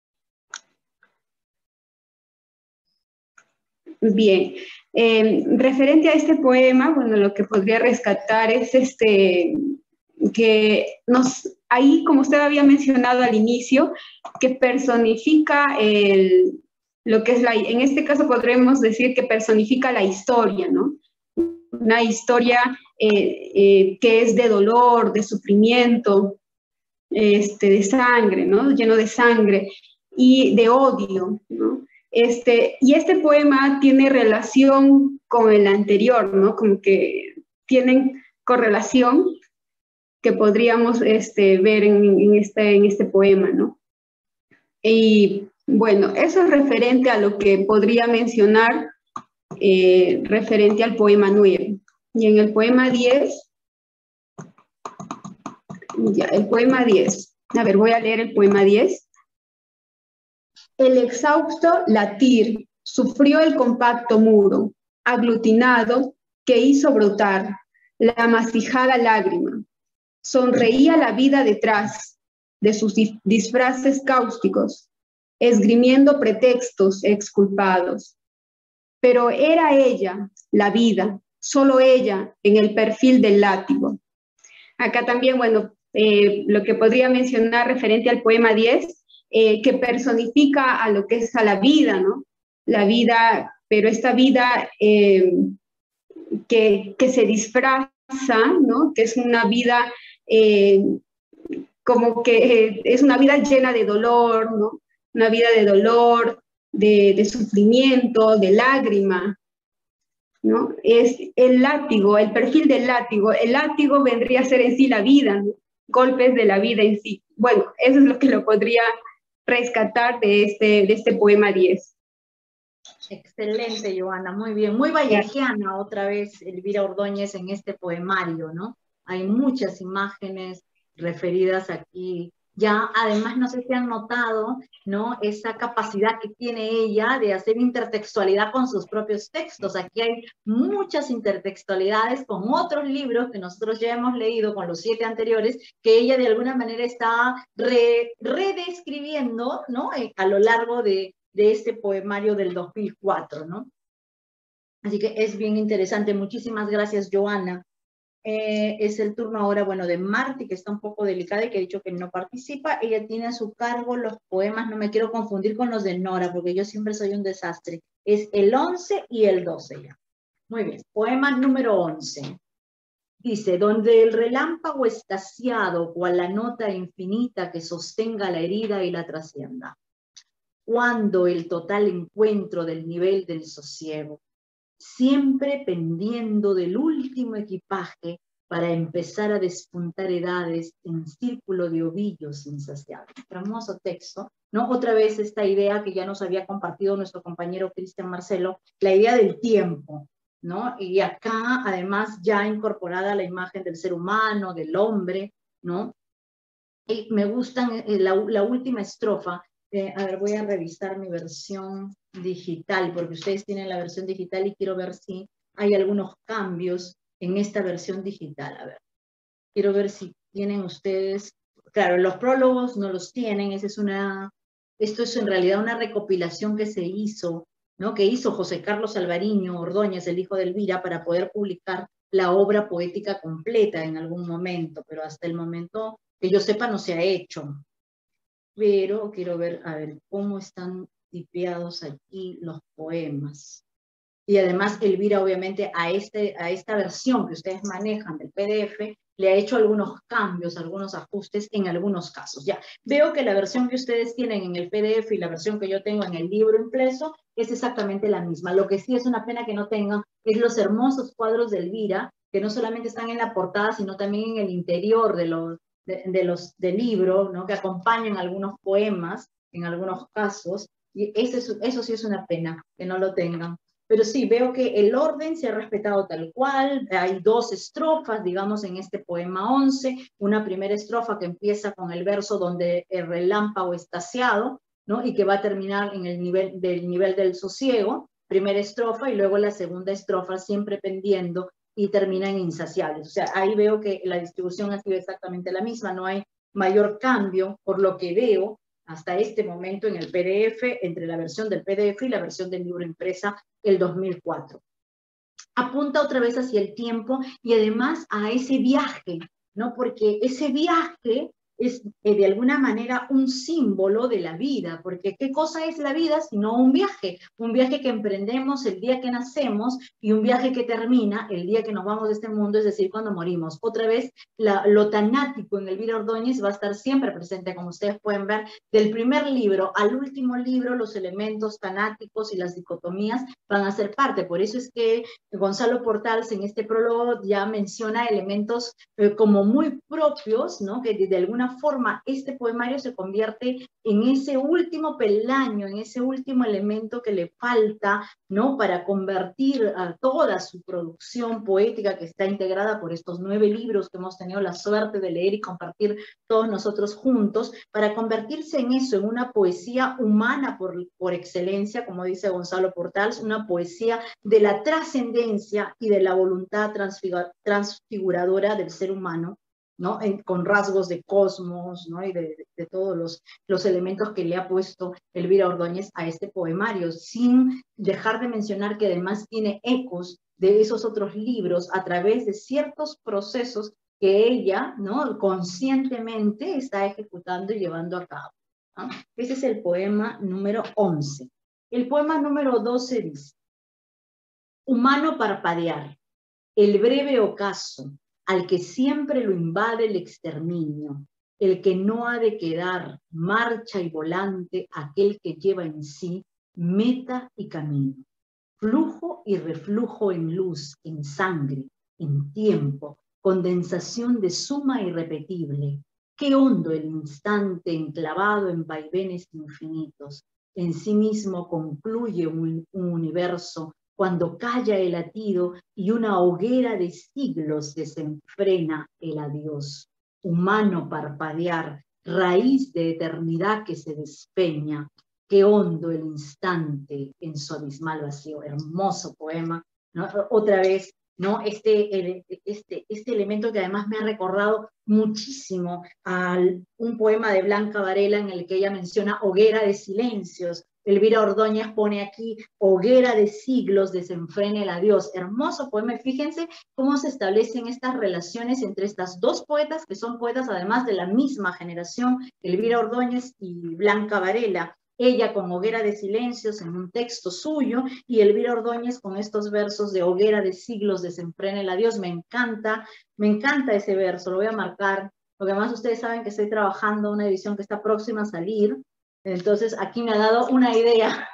Bien, eh, referente a este poema, bueno, lo que podría rescatar es este, que nos, ahí, como usted había mencionado al inicio, que personifica el, lo que es la, en este caso podremos decir que personifica la historia, ¿no? Una historia eh, eh, que es de dolor, de sufrimiento, este, de sangre, ¿no? Lleno de sangre y de odio, ¿no? Este, y este poema tiene relación con el anterior, ¿no? Como que tienen correlación que podríamos este, ver en, en, este, en este poema, ¿no? Y bueno, eso es referente a lo que podría mencionar eh, referente al poema nueve. Y en el poema diez, ya, el poema diez. A ver, voy a leer el poema diez. El exhausto latir sufrió el compacto muro, aglutinado, que hizo brotar la masijada lágrima. Sonreía la vida detrás de sus disfraces cáusticos, esgrimiendo pretextos exculpados. Pero era ella, la vida, solo ella, en el perfil del látigo. Acá también, bueno, eh, lo que podría mencionar referente al poema diez, Eh, que personifica a lo que es a la vida, ¿no? La vida, pero esta vida eh, que, que se disfraza, ¿no? Que es una vida eh, como que eh, es una vida llena de dolor, ¿no? Una vida de dolor, de, de sufrimiento, de lágrima, ¿no? Es el látigo, el perfil del látigo. El látigo vendría a ser en sí la vida, ¿no? Golpes de la vida en sí. Bueno, eso es lo que lo podría rescatar de este, de este poema diez. Excelente, Joana, muy bien. Muy vallejiana otra vez Elvira Ordóñez en este poemario, ¿no? Hay muchas imágenes referidas aquí. Ya, además, no sé si han notado, ¿no? Esa capacidad que tiene ella de hacer intertextualidad con sus propios textos. Aquí hay muchas intertextualidades con otros libros que nosotros ya hemos leído, con los siete anteriores, que ella de alguna manera está re, redescribiendo, ¿no? A lo largo de, de este poemario del dos mil cuatro, ¿no? Así que es bien interesante. Muchísimas gracias, Joana. Eh, es el turno ahora, bueno, de Marti, que está un poco delicada y que ha dicho que no participa. Ella tiene a su cargo los poemas, no me quiero confundir con los de Nora, porque yo siempre soy un desastre. Es el once y el doce ya. Muy bien, poema número once. Dice, donde el relámpago estaciado, cual la nota infinita que sostenga la herida y la trascienda. Cuando el total encuentro del nivel del sosiego, siempre pendiendo del último equipaje para empezar a despuntar edades en círculo de ovillos insaciables. Hermoso texto, ¿no? Otra vez esta idea que ya nos había compartido nuestro compañero Cristian Marcelo, la idea del tiempo, ¿no? Y acá, además, ya incorporada la imagen del ser humano, del hombre, ¿no? Y me gustan eh, la, la última estrofa. Eh, a ver, voy a revisar mi versión digital, porque ustedes tienen la versión digital y quiero ver si hay algunos cambios en esta versión digital. A ver, quiero ver si tienen ustedes, claro, los prólogos no los tienen, esa es una, esto es en realidad una recopilación que se hizo, ¿no? Que hizo José Carlos Alvariño Ordóñez, el hijo de Elvira, para poder publicar la obra poética completa en algún momento, pero hasta el momento que yo sepa no se ha hecho. Pero quiero ver, a ver, cómo están tipeados aquí los poemas. Y además Elvira, obviamente, a, este, a esta versión que ustedes manejan del P D F, le ha hecho algunos cambios, algunos ajustes en algunos casos. Ya, veo que la versión que ustedes tienen en el P D F y la versión que yo tengo en el libro impreso es exactamente la misma. Lo que sí es una pena que no tengan es los hermosos cuadros de Elvira, que no solamente están en la portada, sino también en el interior de los, de, de los, del libro, ¿no? Que acompañan algunos poemas, en algunos casos, y ese, eso sí es una pena, que no lo tengan. Pero sí, veo que el orden se ha respetado tal cual, hay dos estrofas, digamos, en este poema once, una primera estrofa que empieza con el verso donde el relámpago está estaciado, ¿no? Y que va a terminar en el nivel del, nivel del sosiego, primera estrofa, y luego la segunda estrofa siempre pendiendo y termina en insaciables. O sea, ahí veo que la distribución ha sido exactamente la misma, no hay mayor cambio por lo que veo hasta este momento en el P D F, entre la versión del P D F y la versión del libro impresa el dos mil cuatro. Apunta otra vez hacia el tiempo y además a ese viaje, ¿no? Porque ese viaje es eh, de alguna manera un símbolo de la vida, porque ¿qué cosa es la vida sino un viaje? Un viaje que emprendemos el día que nacemos y un viaje que termina el día que nos vamos de este mundo, es decir, cuando morimos. Otra vez, la, lo tanático en Elvira Ordóñez va a estar siempre presente, como ustedes pueden ver, del primer libro al último libro, los elementos tanáticos y las dicotomías van a ser parte. Por eso es que Gonzalo Portals en este prólogo ya menciona elementos eh, como muy propios, ¿no? Que de, de alguna forma este poemario se convierte en ese último peldaño, en ese último elemento que le falta, ¿no? Para convertir a toda su producción poética que está integrada por estos nueve libros que hemos tenido la suerte de leer y compartir todos nosotros juntos, para convertirse en eso, en una poesía humana por, por excelencia, como dice Gonzalo Portals, una poesía de la trascendencia y de la voluntad transfiguradora del ser humano, ¿no? En, con rasgos de cosmos, ¿no? Y de, de, de todos los, los elementos que le ha puesto Elvira Ordóñez a este poemario, sin dejar de mencionar que además tiene ecos de esos otros libros a través de ciertos procesos que ella, ¿no? Conscientemente está ejecutando y llevando a cabo, ¿no? Ese es el poema número once. El poema número doce dice: humano parpadear, el breve ocaso, al que siempre lo invade el exterminio, el que no ha de quedar marcha y volante, aquel que lleva en sí meta y camino, flujo y reflujo en luz, en sangre, en tiempo, condensación de suma irrepetible. Qué hondo el instante enclavado en vaivenes infinitos, en sí mismo concluye un, un universo cuando calla el latido y una hoguera de siglos desenfrena el adiós. Humano parpadear, raíz de eternidad que se despeña, qué hondo el instante en su abismal vacío. Hermoso poema, ¿no? Otra vez, ¿no? Este, este, este elemento que además me ha recordado muchísimo a un poema de Blanca Varela en el que ella menciona hoguera de silencios. Elvira Ordóñez pone aquí hoguera de siglos desenfrena el adiós. Hermoso poema. Fíjense cómo se establecen estas relaciones entre estas dos poetas, que son poetas además de la misma generación, Elvira Ordóñez y Blanca Varela, ella con Hoguera de Silencios en un texto suyo, y Elvira Ordóñez con estos versos de Hoguera de Siglos, desenfrena el adiós. Me encanta, me encanta ese verso, lo voy a marcar, porque además ustedes saben que estoy trabajando una edición que está próxima a salir, entonces aquí me ha dado una idea.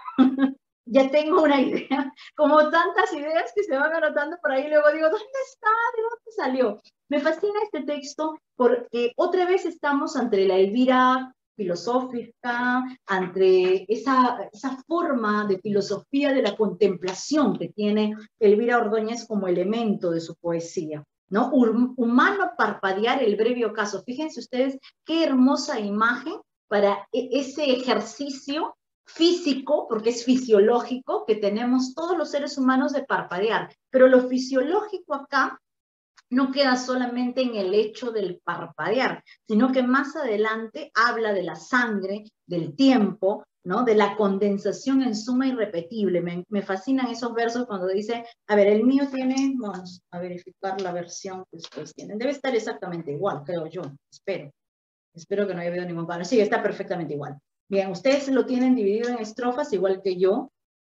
Ya tengo una idea, como tantas ideas que se van anotando por ahí, luego digo, ¿dónde está? ¿De dónde salió? Me fascina este texto porque otra vez estamos ante la Elvira filosófica, ante esa, esa forma de filosofía de la contemplación que tiene Elvira Ordóñez como elemento de su poesía, ¿no? Humano parpadear el breve ocaso. Fíjense ustedes qué hermosa imagen para ese ejercicio físico, porque es fisiológico, que tenemos todos los seres humanos de parpadear, pero lo fisiológico acá no queda solamente en el hecho del parpadear, sino que más adelante habla de la sangre, del tiempo, ¿no? De la condensación en suma irrepetible. Me, me fascinan esos versos cuando dice, a ver, el mío tiene, vamos a verificar la versión que ustedes tienen, debe estar exactamente igual, creo yo, espero, espero que no haya habido ningún cambio, sí, está perfectamente igual. Bien, ustedes lo tienen dividido en estrofas igual que yo.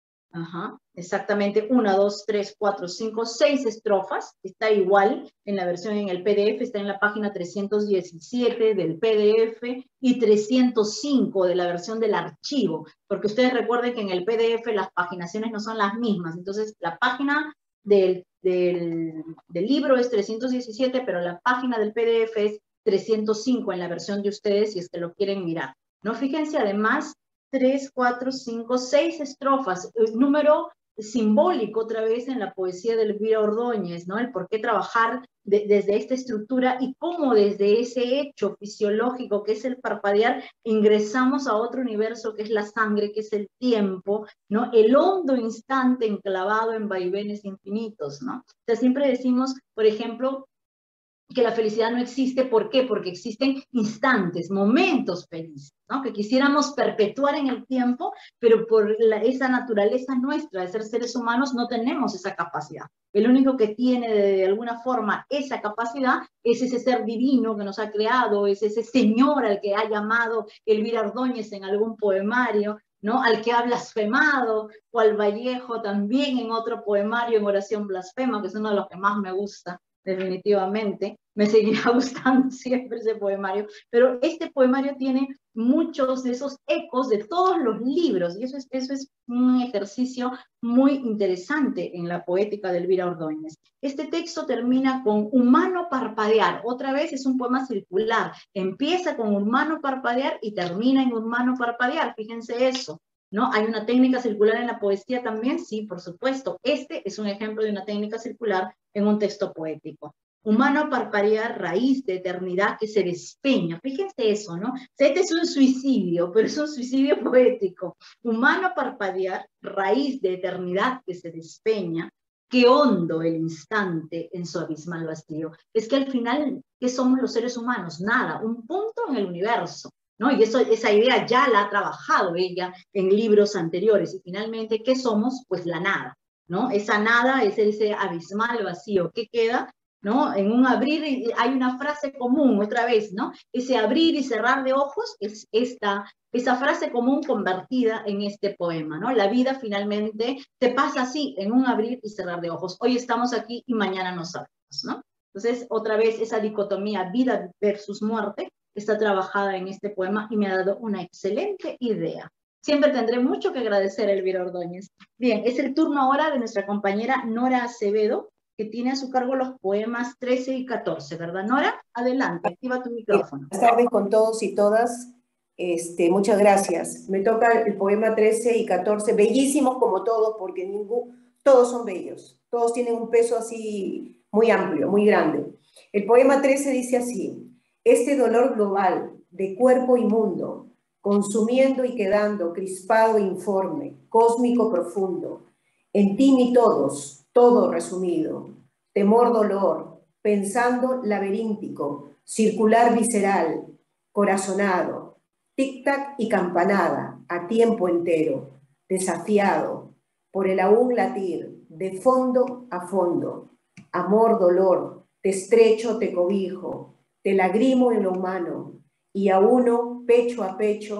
Ajá, exactamente, una, dos, tres, cuatro, cinco, seis estrofas. Está igual en la versión en el P D F, está en la página trescientos diecisiete del P D F y trescientos cinco de la versión del archivo, porque ustedes recuerden que en el P D F las paginaciones no son las mismas, entonces la página del, del, del libro es trescientos diecisiete, pero la página del P D F es trescientos cinco en la versión de ustedes, si es que lo quieren mirar. ¿No? Fíjense además, tres, cuatro, cinco, seis estrofas, el número simbólico otra vez en la poesía de Elvira Ordóñez, ¿no? El por qué trabajar de, desde esta estructura y cómo desde ese hecho fisiológico que es el parpadear, ingresamos a otro universo que es la sangre, que es el tiempo, ¿no? El hondo instante enclavado en vaivenes infinitos, ¿no? O sea, siempre decimos, por ejemplo, que la felicidad no existe. ¿Por qué? Porque existen instantes, momentos felices, ¿no? Que quisiéramos perpetuar en el tiempo, pero por la, esa naturaleza nuestra de ser seres humanos no tenemos esa capacidad. El único que tiene de, de alguna forma esa capacidad es ese ser divino que nos ha creado, es ese señor al que ha llamado Elvira Ordóñez en algún poemario, ¿no? Al que ha blasfemado, o al Vallejo también en otro poemario en Oración Blasfema, que es uno de los que más me gusta. Definitivamente, me seguirá gustando siempre ese poemario, pero este poemario tiene muchos de esos ecos de todos los libros, y eso es, eso es un ejercicio muy interesante en la poética de Elvira Ordóñez. Este texto termina con humano parpadear, otra vez es un poema circular, empieza con humano parpadear y termina en humano parpadear, fíjense eso. ¿No? ¿Hay una técnica circular en la poesía también? Sí, por supuesto. Este es un ejemplo de una técnica circular en un texto poético. Humano parpadear, raíz de eternidad que se despeña. Fíjense eso, ¿no? Este es un suicidio, pero es un suicidio poético. Humano parpadear, raíz de eternidad que se despeña. Qué hondo el instante en su abismal vacío. Es que al final, ¿qué somos los seres humanos? Nada, un punto en el universo. ¿No? Y eso, esa idea ya la ha trabajado ella en libros anteriores. Y finalmente, ¿qué somos? Pues la nada, ¿no? Esa nada es ese abismal vacío. ¿Qué queda? ¿No? En un abrir, hay una frase común, otra vez, ¿no? Ese abrir y cerrar de ojos es esta, esa frase común convertida en este poema, ¿no? La vida finalmente te pasa así, en un abrir y cerrar de ojos. Hoy estamos aquí y mañana no sabemos, ¿no? Entonces, otra vez, esa dicotomía vida versus muerte está trabajada en este poema y me ha dado una excelente idea. Siempre tendré mucho que agradecer a Elvira Ordóñez. Bien, es el turno ahora de nuestra compañera Nora Acevedo, que tiene a su cargo los poemas trece y catorce, ¿verdad, Nora? Adelante, activa tu micrófono. Buenas tardes con todos y todas. Este, muchas gracias. Me toca el poema trece y catorce, bellísimos como todos, porque ningún, todos son bellos. Todos tienen un peso así muy amplio, muy grande. El poema trece dice así: este dolor global de cuerpo inmundo, consumiendo y quedando crispado e informe, cósmico profundo, en ti ni todos, todo resumido, temor, dolor, pensando laberíntico, circular visceral, corazonado, tic-tac y campanada, a tiempo entero, desafiado, por el aún latir, de fondo a fondo, amor, dolor, te estrecho, te cobijo, te lagrimo en lo humano, y a uno, pecho a pecho,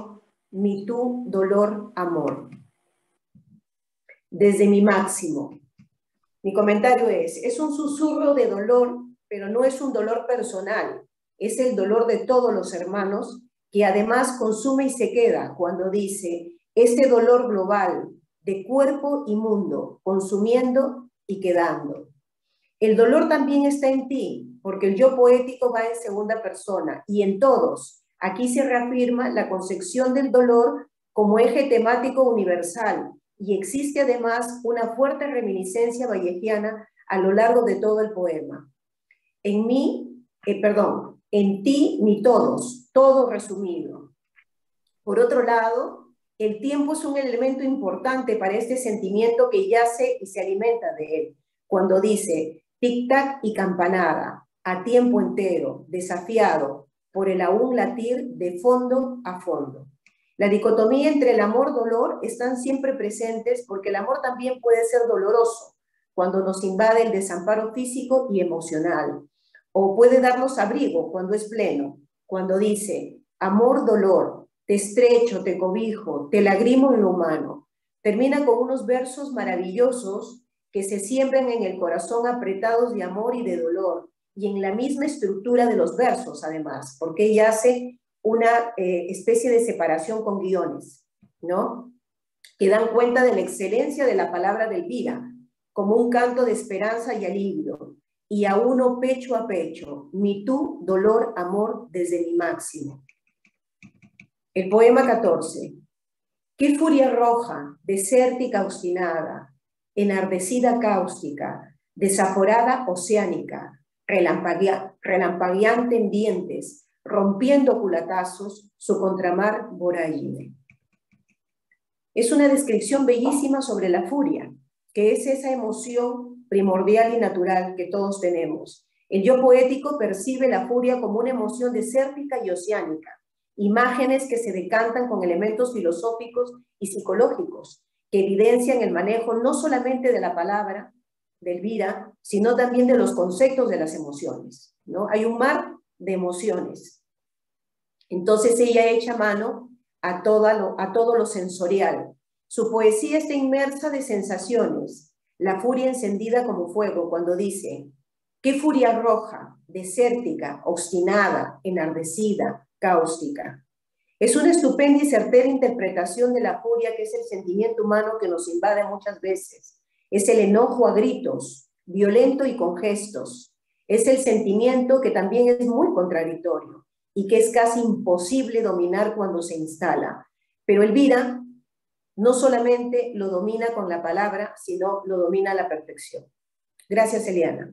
mi tú, dolor, amor. Desde mi máximo. Mi comentario es, es un susurro de dolor, pero no es un dolor personal, es el dolor de todos los hermanos, que además consume y se queda cuando dice, este dolor global de cuerpo y mundo, consumiendo y quedando. El dolor también está en ti, porque el yo poético va en segunda persona, y en todos. Aquí se reafirma la concepción del dolor como eje temático universal, y existe además una fuerte reminiscencia vallejiana a lo largo de todo el poema. En mí, eh, perdón, en ti ni todos, todo resumido. Por otro lado, el tiempo es un elemento importante para este sentimiento que yace y se alimenta de él, cuando dice tic-tac y campanada, a tiempo entero, desafiado por el aún latir de fondo a fondo. La dicotomía entre el amor-dolor están siempre presentes porque el amor también puede ser doloroso cuando nos invade el desamparo físico y emocional, o puede darnos abrigo cuando es pleno, cuando dice amor-dolor, te estrecho, te cobijo, te lagrimo en lo humano. Termina con unos versos maravillosos que se siembran en el corazón apretados de amor y de dolor, y en la misma estructura de los versos además, porque ella hace una eh, especie de separación con guiones, ¿no? Que dan cuenta de la excelencia de la palabra de Elvira, como un canto de esperanza y alivio, y a uno pecho a pecho, mi tú, dolor, amor, desde mi máximo. El poema catorce. Qué furia roja, desértica obstinada, enardecida cáustica, desaforada oceánica, relampaguea, relampagueante en dientes, rompiendo culatazos su contramar vorágine. Es una descripción bellísima sobre la furia, que es esa emoción primordial y natural que todos tenemos. El yo poético percibe la furia como una emoción desértica y oceánica, imágenes que se decantan con elementos filosóficos y psicológicos, que evidencian el manejo no solamente de la palabra de Elvira, sino también de los conceptos de las emociones, ¿no? Hay un mar de emociones. Entonces ella echa mano a, toda lo, a todo lo sensorial. Su poesía está inmersa de sensaciones, la furia encendida como fuego cuando dice, qué furia roja, desértica, obstinada, enardecida, cáustica. Es una estupenda y certera interpretación de la furia que es el sentimiento humano que nos invade muchas veces. Es el enojo a gritos, violento y con gestos. Es el sentimiento que también es muy contradictorio y que es casi imposible dominar cuando se instala. Pero Elvira no solamente lo domina con la palabra, sino lo domina a la perfección. Gracias, Eliana.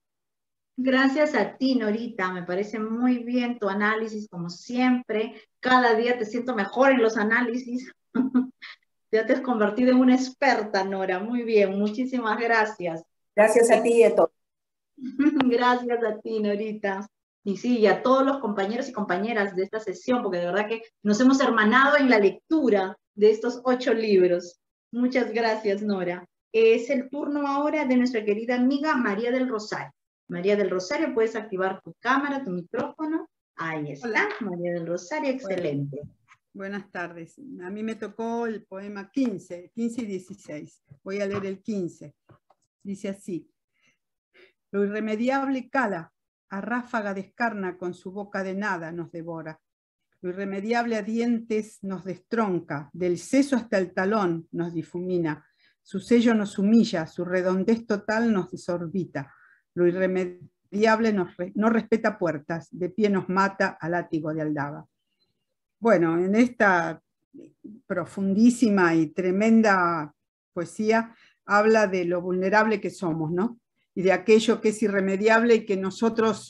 Gracias a ti, Norita. Me parece muy bien tu análisis, como siempre. Cada día te siento mejor en los análisis. Ya te has convertido en una experta, Nora. Muy bien, muchísimas gracias. Gracias a ti y a todos. Gracias a ti, Norita. Y sí, y a todos los compañeros y compañeras de esta sesión, porque de verdad que nos hemos hermanado en la lectura de estos ocho libros. Muchas gracias, Nora. Es el turno ahora de nuestra querida amiga María del Rosario. María del Rosario, puedes activar tu cámara, tu micrófono. Ahí está, hola. María del Rosario, excelente. Bueno, buenas tardes. A mí me tocó el poema quince, quince y dieciséis. Voy a leer el quince. Dice así. Lo irremediable cala, a ráfaga descarna con su boca de nada nos devora. Lo irremediable a dientes nos destronca, del seso hasta el talón nos difumina. Su sello nos humilla, su redondez total nos desorbita. Lo irremediable nos, no respeta puertas, de pie nos mata a látigo de aldaba. Bueno, en esta profundísima y tremenda poesía habla de lo vulnerable que somos, ¿no? Y de aquello que es irremediable y que nosotros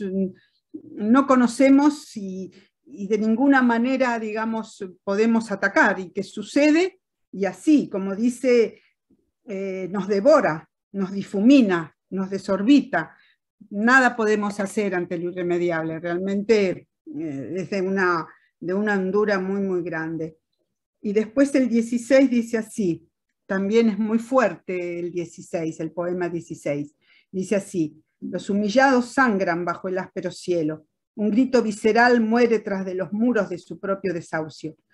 no conocemos y, y de ninguna manera, digamos, podemos atacar, y que sucede, y así, como dice, eh, nos devora, nos difumina, nos desorbita. Nada podemos hacer ante lo irremediable, realmente eh, es de una, de una hondura muy, muy grande. Y después el dieciséis dice así, también es muy fuerte el dieciséis, el poema dieciséis. Dice así, los humillados sangran bajo el áspero cielo, un grito visceral muere tras de los muros de su propio desahucio.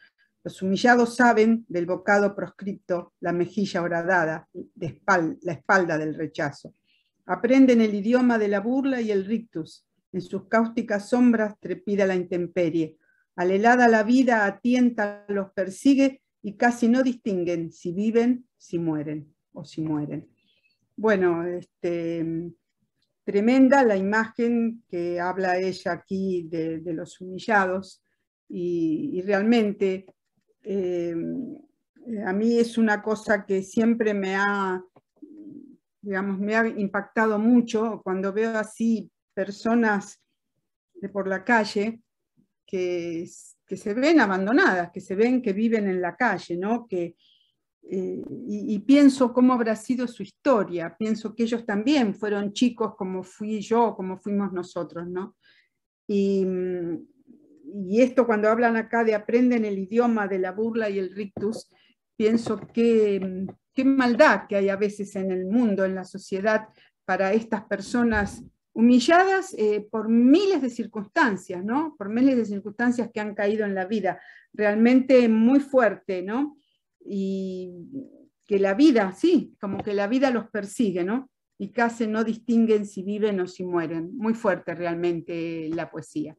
Los humillados saben del bocado proscripto la mejilla horadada, de espal la espalda del rechazo. Aprenden el idioma de la burla y el rictus. En sus cáusticas sombras trepida la intemperie. Alelada la vida, a tienta los persigue y casi no distinguen si viven, si mueren o si mueren. Bueno, este, tremenda la imagen que habla ella aquí de, de los humillados y, y realmente eh, a mí es una cosa que siempre me ha, digamos, me ha impactado mucho cuando veo así personas de por la calle que, que se ven abandonadas, que se ven que viven en la calle, ¿no? Que, eh, y, y pienso cómo habrá sido su historia, pienso que ellos también fueron chicos como fui yo, como fuimos nosotros, ¿no? Y, y esto cuando hablan acá de aprenden el idioma de la burla y el rictus, pienso que qué maldad que hay a veces en el mundo, en la sociedad, para estas personas humilladas eh, por miles de circunstancias, ¿no? Por miles de circunstancias que han caído en la vida, realmente muy fuerte, ¿no? Y que la vida, sí, como que la vida los persigue, ¿no? Y casi no distinguen si viven o si mueren. Muy fuerte realmente la poesía.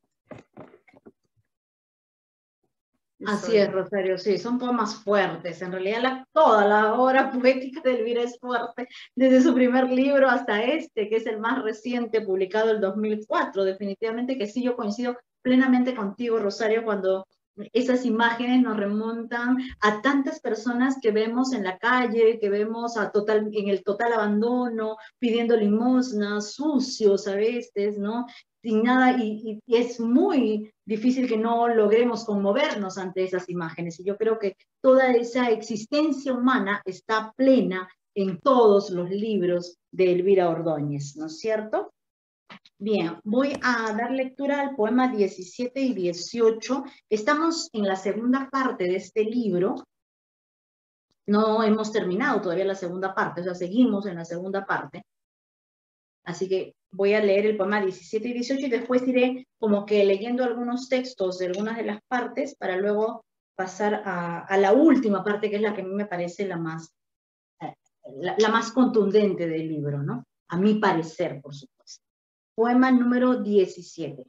Así es, Rosario, sí, son poemas fuertes. En realidad la, toda la obra poética de Elvira es fuerte, desde su primer libro hasta este, que es el más reciente, publicado en dos mil cuatro. Definitivamente que sí, yo coincido plenamente contigo, Rosario, cuando esas imágenes nos remontan a tantas personas que vemos en la calle, que vemos a total, en el total abandono, pidiendo limosnas, sucios a veces, ¿no? Sin nada, y, y es muy difícil que no logremos conmovernos ante esas imágenes. Y yo creo que toda esa existencia humana está plena en todos los libros de Elvira Ordóñez, ¿no es cierto? Bien, voy a dar lectura al poema diecisiete y dieciocho. Estamos en la segunda parte de este libro. No hemos terminado todavía la segunda parte, o sea, seguimos en la segunda parte. Así que voy a leer el poema diecisiete y dieciocho y después iré como que leyendo algunos textos de algunas de las partes para luego pasar a, a la última parte, que es la que a mí me parece la más, eh, la, la más contundente del libro, ¿no? A mi parecer, por supuesto. Poema número diecisiete.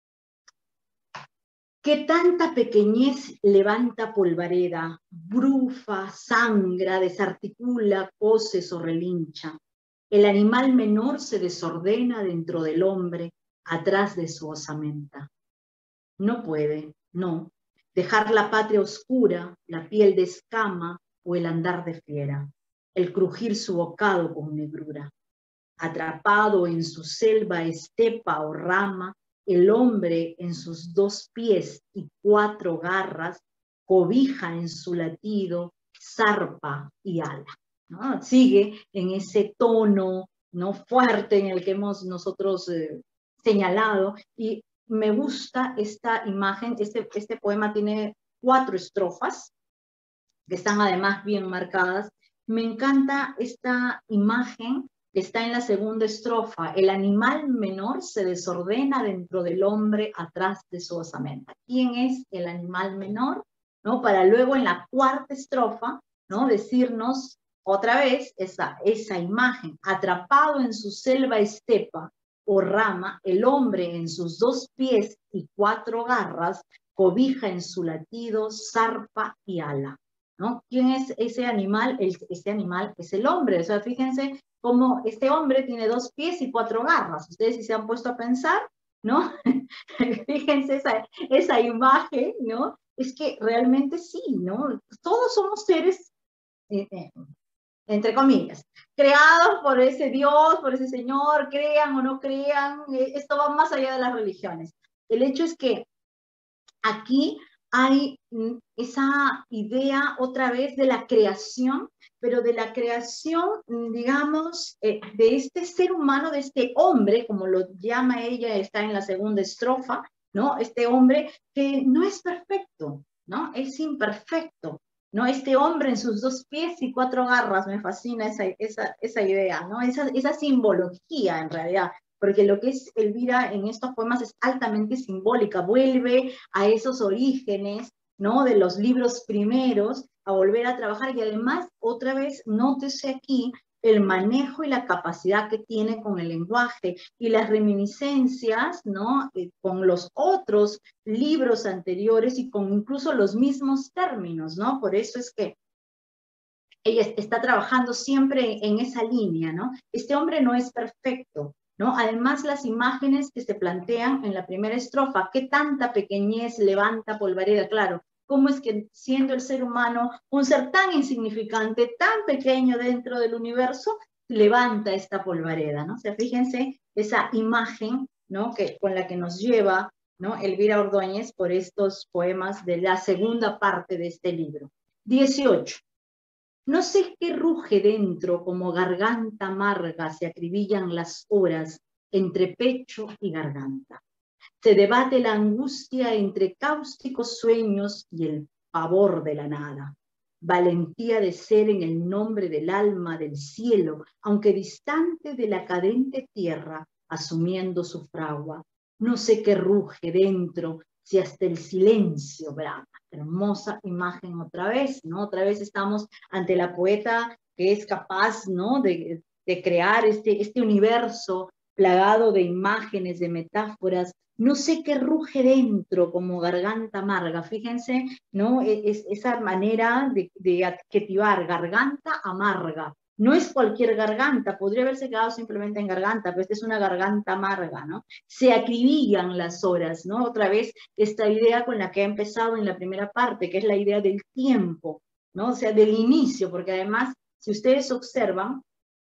Que tanta pequeñez levanta polvareda, brufa, sangra, desarticula, coses o relincha. El animal menor se desordena dentro del hombre, atrás de su osamenta. No puede, no, dejar la patria oscura, la piel de escama o el andar de fiera, el crujir su bocado con negrura. Atrapado en su selva, estepa o rama, el hombre en sus dos pies y cuatro garras cobija en su latido, zarpa y ala. ¿No? Sigue en ese tono, ¿no? Fuerte en el que hemos nosotros eh, señalado, y me gusta esta imagen. Este, este poema tiene cuatro estrofas que están además bien marcadas. Me encanta esta imagen que está en la segunda estrofa. El animal menor se desordena dentro del hombre atrás de su osamenta. ¿Quién es el animal menor? ¿No? Para luego en la cuarta estrofa, ¿no? Decirnos otra vez esa, esa imagen. Atrapado en su selva estepa o rama, el hombre en sus dos pies y cuatro garras cobija en su latido, zarpa y ala. ¿No? ¿Quién es ese animal? El, este animal es el hombre. O sea, fíjense cómo este hombre tiene dos pies y cuatro garras. Ustedes si se han puesto a pensar, ¿no? Fíjense esa, esa imagen, ¿no? Es que realmente sí, ¿no? Todos somos seres eh, eh, entre comillas, creados por ese Dios, por ese Señor, crean o no crean, esto va más allá de las religiones. El hecho es que aquí hay esa idea otra vez de la creación, pero de la creación, digamos, eh, de este ser humano, de este hombre, como lo llama ella, está en la segunda estrofa, ¿no? Este hombre que no es perfecto, ¿no? Es imperfecto. ¿No? Este hombre en sus dos pies y cuatro garras, me fascina esa, esa, esa idea, ¿no? Esa, esa simbología en realidad, porque lo que es Elvira en estos poemas es altamente simbólica, vuelve a esos orígenes, ¿no? De los libros primeros a volver a trabajar, y además, otra vez, nótese aquí el manejo y la capacidad que tiene con el lenguaje y las reminiscencias, ¿no? Eh, con los otros libros anteriores y con incluso los mismos términos, ¿no? Por eso es que ella está trabajando siempre en esa línea, ¿no? Este hombre no es perfecto, ¿no? Además, las imágenes que se plantean en la primera estrofa, ¿qué tanta pequeñez levanta polvareda? Claro, ¿cómo es que siendo el ser humano un ser tan insignificante, tan pequeño dentro del universo, levanta esta polvareda, ¿no? O sea, fíjense esa imagen, ¿no? Que, con la que nos lleva, ¿no? Elvira Ordóñez por estos poemas de la segunda parte de este libro. dieciocho. No sé qué ruge dentro, como garganta amarga se acribillan las horas entre pecho y garganta. Se debate la angustia entre cáusticos sueños y el pavor de la nada. Valentía de ser en el nombre del alma del cielo, aunque distante de la cadente tierra, asumiendo su fragua. No sé qué ruge dentro, si hasta el silencio brama. Hermosa imagen otra vez, ¿no? Otra vez estamos ante la poeta que es capaz, ¿no? De, de crear este, este universo plagado de imágenes, de metáforas. No sé qué ruge dentro como garganta amarga. Fíjense, ¿no? Es, esa manera de, de adjetivar, garganta amarga. No es cualquier garganta, podría haberse quedado simplemente en garganta, pero esta es una garganta amarga, ¿no? Se acribillan las horas, ¿no? Otra vez esta idea con la que ha empezado en la primera parte, que es la idea del tiempo, ¿no? O sea, del inicio, porque además, si ustedes observan,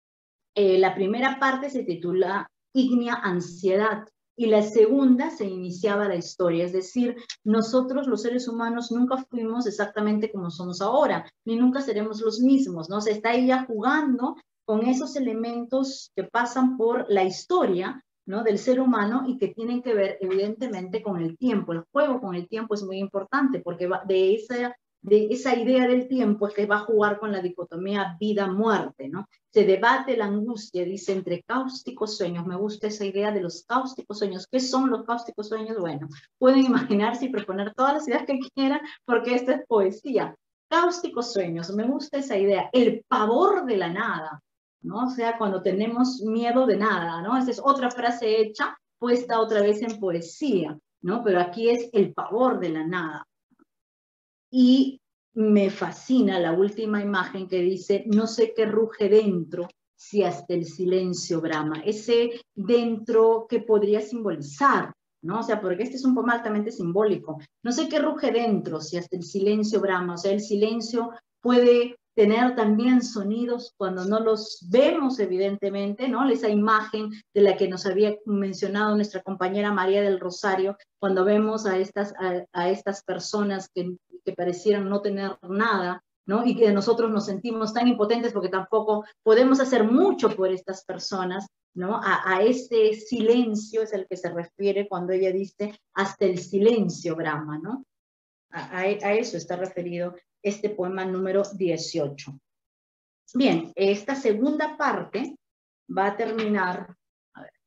eh, la primera parte se titula Ígnea Ansiedad, y la segunda se iniciaba la historia, es decir, nosotros los seres humanos nunca fuimos exactamente como somos ahora, ni nunca seremos los mismos, ¿no? Se está ella jugando con esos elementos que pasan por la historia, ¿no? Del ser humano y que tienen que ver evidentemente con el tiempo. El juego con el tiempo es muy importante porque va de esa de esa idea del tiempo es que va a jugar con la dicotomía vida-muerte, ¿no? Se debate la angustia, dice, entre cáusticos sueños. Me gusta esa idea de los cáusticos sueños. ¿Qué son los cáusticos sueños? Bueno, pueden imaginarse y proponer todas las ideas que quieran porque esto es poesía. Cáusticos sueños, me gusta esa idea. El pavor de la nada, ¿no? O sea, cuando tenemos miedo de nada, ¿no? Esa es otra frase hecha, puesta otra vez en poesía, ¿no? Pero aquí es el pavor de la nada. Y me fascina la última imagen que dice, no sé qué ruge dentro, si hasta el silencio brama. Ese dentro que podría simbolizar, ¿no? O sea, porque este es un poema altamente simbólico. No sé qué ruge dentro, si hasta el silencio brama. O sea, el silencio puede tener también sonidos cuando no los vemos, evidentemente, ¿no? Esa imagen de la que nos había mencionado nuestra compañera María del Rosario, cuando vemos a estas, a, a estas personas que, que parecieran no tener nada, ¿no? Y que nosotros nos sentimos tan impotentes porque tampoco podemos hacer mucho por estas personas, ¿no? A, a ese silencio es el que se refiere cuando ella dice hasta el silencio brama, ¿no? A, a, a eso está referido este poema número dieciocho. Bien, esta segunda parte va a terminar, a ver,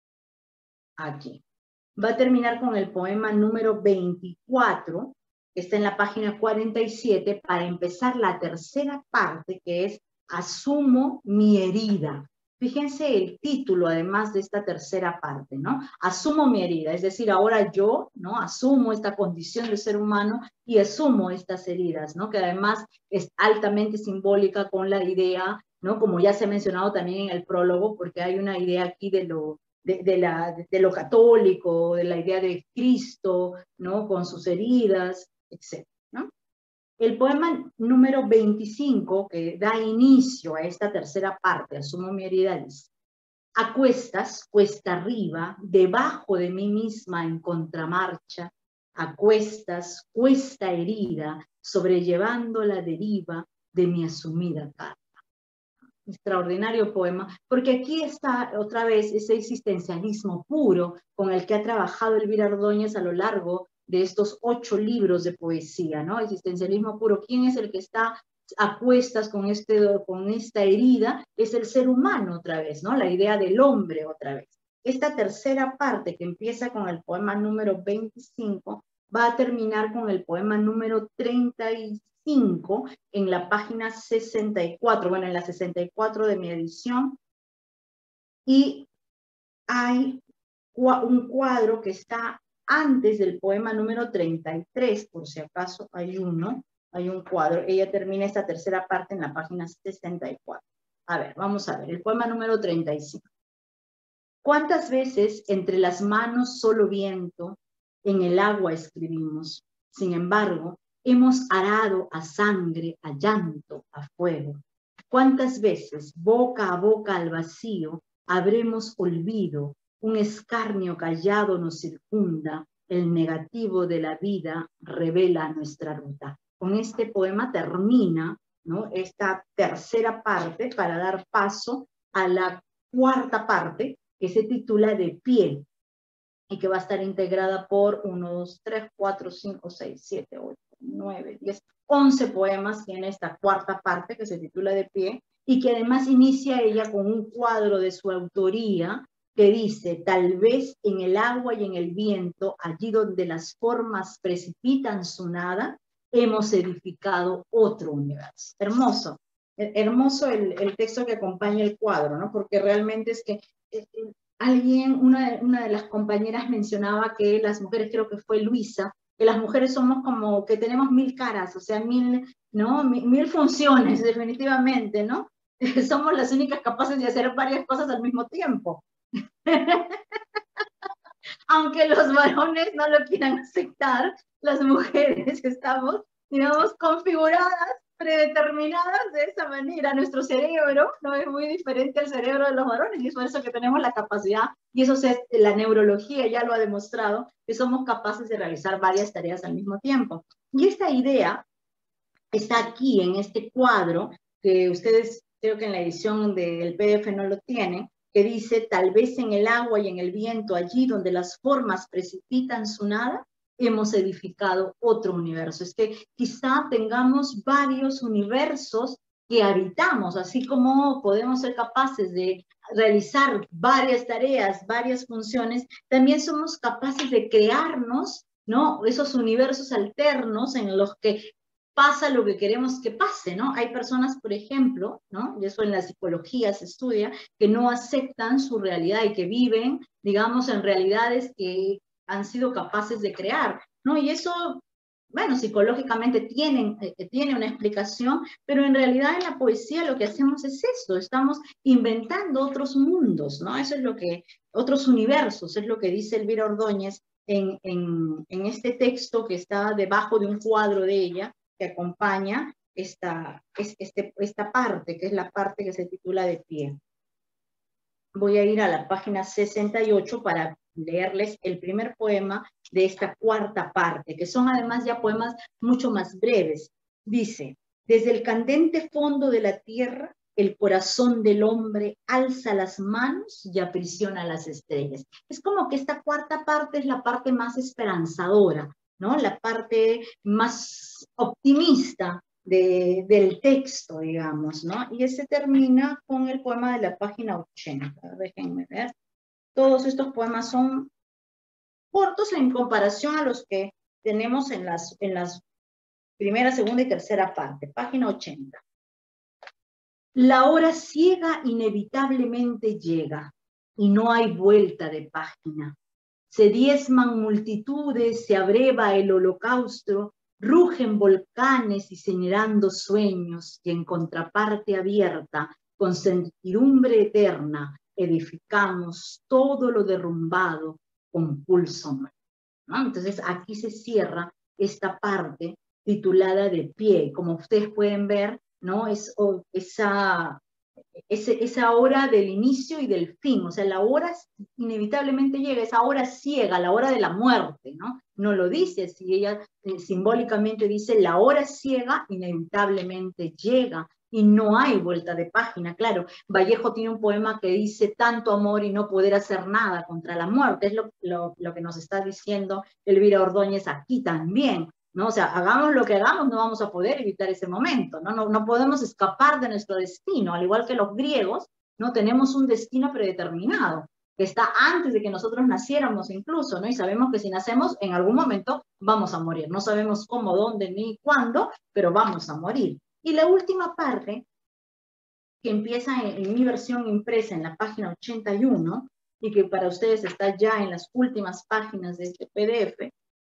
aquí, va a terminar con el poema número veinticuatro, que está en la página cuarenta y siete, para empezar la tercera parte, que es Asumo mi herida. Fíjense el título, además de esta tercera parte, ¿no? Asumo mi herida, es decir, ahora yo, ¿no? Asumo esta condición de ser humano y asumo estas heridas, ¿no? Que además es altamente simbólica con la idea, ¿no? Como ya se ha mencionado también en el prólogo, porque hay una idea aquí de lo, de, de la, de, de lo católico, de la idea de Cristo, ¿no? Con sus heridas, etcétera, ¿no? El poema número veinticinco, que da inicio a esta tercera parte, Asumo mi herida, dice: a cuestas, cuesta arriba, debajo de mí misma en contramarcha, a cuestas, cuesta herida, sobrellevando la deriva de mi asumida carga. Extraordinario poema, porque aquí está otra vez ese existencialismo puro con el que ha trabajado Elvira Ordóñez a lo largo de estos ocho libros de poesía, ¿no? Existencialismo puro. ¿Quién es el que está a cuestas con, este, con esta herida? Es el ser humano otra vez, ¿no? La idea del hombre otra vez. Esta tercera parte que empieza con el poema número veinticinco va a terminar con el poema número treinta y cinco en la página sesenta y cuatro, bueno, en la sesenta y cuatro de mi edición. Y hay un cuadro que está antes del poema número treinta y tres, por si acaso hay uno, hay un cuadro. Ella termina esta tercera parte en la página sesenta y cuatro. A ver, vamos a ver, el poema número treinta y cinco. ¿Cuántas veces entre las manos solo viento, en el agua escribimos? Sin embargo, hemos arado a sangre, a llanto, a fuego. ¿Cuántas veces, boca a boca al vacío, habremos olvido? Un escarnio callado nos circunda, el negativo de la vida revela nuestra ruta. Con este poema termina, ¿no?, esta tercera parte para dar paso a la cuarta parte, que se titula De pie, y que va a estar integrada por uno, dos, tres, cuatro, cinco, seis, siete, ocho, nueve, diez, once poemas tiene esta cuarta parte que se titula De pie, y que además inicia ella con un cuadro de su autoría que dice: tal vez en el agua y en el viento, allí donde las formas precipitan su nada, hemos edificado otro universo. Hermoso, hermoso el, el texto que acompaña el cuadro, ¿no? Porque realmente es que eh, alguien, una de, una de las compañeras mencionaba que las mujeres, creo que fue Luisa, que las mujeres somos como que tenemos mil caras, o sea, mil, ¿no? mil, mil funciones, definitivamente, ¿no? Somos las únicas capaces de hacer varias cosas al mismo tiempo. Aunque los varones no lo quieran aceptar, las mujeres estamos, digamos, configuradas, predeterminadas de esa manera. Nuestro cerebro no es muy diferente al cerebro de los varones, y es por eso que tenemos la capacidad, y eso es, la neurología ya lo ha demostrado, que somos capaces de realizar varias tareas al mismo tiempo. Y esta idea está aquí en este cuadro, que ustedes creo que en la edición del P D F no lo tienen, que dice: tal vez en el agua y en el viento, allí donde las formas precipitan su nada, hemos edificado otro universo. Es que quizá tengamos varios universos que habitamos, así como podemos ser capaces de realizar varias tareas, varias funciones, también somos capaces de crearnos, ¿no?, esos universos alternos en los que pasa lo que queremos que pase, ¿no? Hay personas, por ejemplo, ¿no?, y eso en la psicología se estudia, que no aceptan su realidad y que viven, digamos, en realidades que han sido capaces de crear, ¿no? Y eso, bueno, psicológicamente tienen, eh, tiene una explicación, pero en realidad en la poesía lo que hacemos es esto, estamos inventando otros mundos, ¿no? Eso es lo que, otros universos, es lo que dice Elvira Ordóñez en, en, en este texto que está debajo de un cuadro de ella, que acompaña esta, este, esta parte, que es la parte que se titula De pie. Voy a ir a la página sesenta y ocho para leerles el primer poema de esta cuarta parte, que son además ya poemas mucho más breves. Dice: desde el candente fondo de la tierra, el corazón del hombre alza las manos y aprisiona las estrellas. Es como que esta cuarta parte es la parte más esperanzadora, ¿no?, la parte más optimista de, del texto, digamos, ¿no? Y ese termina con el poema de la página ochenta. Déjenme ver. Todos estos poemas son cortos en comparación a los que tenemos en las, en las primera, segunda y tercera parte. Página ochenta. La hora ciega inevitablemente llega y no hay vuelta de página. Se diezman multitudes, se abreva el holocausto, rugen volcanes y señalando sueños, y en contraparte abierta, con certidumbre eterna, edificamos todo lo derrumbado con pulso humano, ¿no? Entonces aquí se cierra esta parte titulada De pie. Como ustedes pueden ver, ¿no?, es oh, esa... Ese, esa hora del inicio y del fin, o sea, la hora inevitablemente llega, esa hora ciega, la hora de la muerte, ¿no? No lo dice así, ella eh, simbólicamente dice: la hora ciega inevitablemente llega y no hay vuelta de página. Claro, Vallejo tiene un poema que dice: tanto amor y no poder hacer nada contra la muerte. Es lo, lo, lo que nos está diciendo Elvira Ordóñez aquí también, ¿no? O sea, hagamos lo que hagamos, no vamos a poder evitar ese momento, ¿no? No, no podemos escapar de nuestro destino, al igual que los griegos, ¿no? Tenemos un destino predeterminado. que está antes de que nosotros naciéramos incluso, ¿no? Y sabemos que si nacemos, en algún momento vamos a morir. No sabemos cómo, dónde, ni cuándo, pero vamos a morir. Y la última parte, que empieza en, en mi versión impresa en la página ochenta y uno, y que para ustedes está ya en las últimas páginas de este P D F,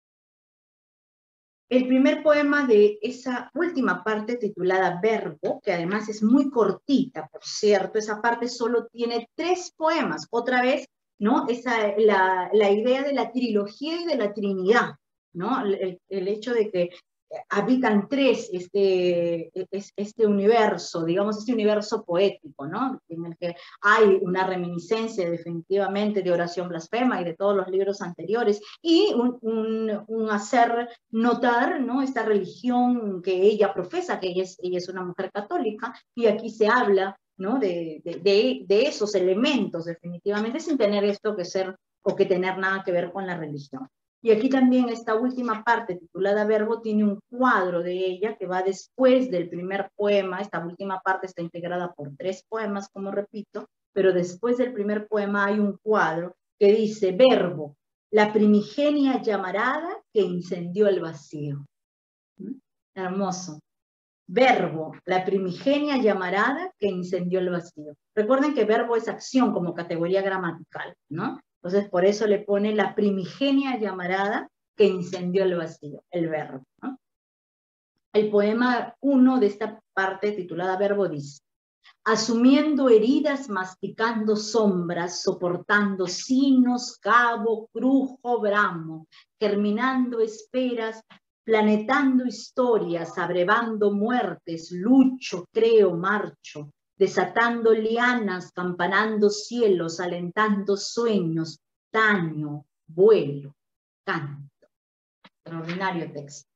el primer poema de esa última parte titulada Verbo, que además es muy cortita, por cierto, esa parte solo tiene tres poemas, otra vez, ¿no? Esa, la, la idea de la trilogía y de la Trinidad, ¿no? El, el hecho de que habitan tres este, este universo, digamos, este universo poético, ¿no? En el que hay una reminiscencia definitivamente de Oración Blasfema y de todos los libros anteriores, y un, un, un hacer notar, ¿no? Esta religión que ella profesa, que ella es, ella es una mujer católica, y aquí se habla, ¿no? de, de, de, de esos elementos definitivamente, sin tener esto que ser o que tener nada que ver con la religión. Y aquí también esta última parte titulada Verbo tiene un cuadro de ella que va después del primer poema. Esta última parte está integrada por tres poemas, como repito, pero después del primer poema hay un cuadro que dice Verbo, la primigenia llamarada que incendió el vacío. ¿Mm? Hermoso. Verbo, la primigenia llamarada que incendió el vacío. Recuerden que verbo es acción como categoría gramatical, ¿no? Entonces, por eso le pone la primigenia llamarada que incendió el vacío, el verbo, ¿no? El poema uno de esta parte titulada Verbo dice, asumiendo heridas, masticando sombras, soportando sinos, cabo, crujo, bramo, germinando esperas, planetando historias, abrevando muertes, lucho, creo, marcho, desatando lianas, campanando cielos, alentando sueños, taño, vuelo, canto. Extraordinario texto.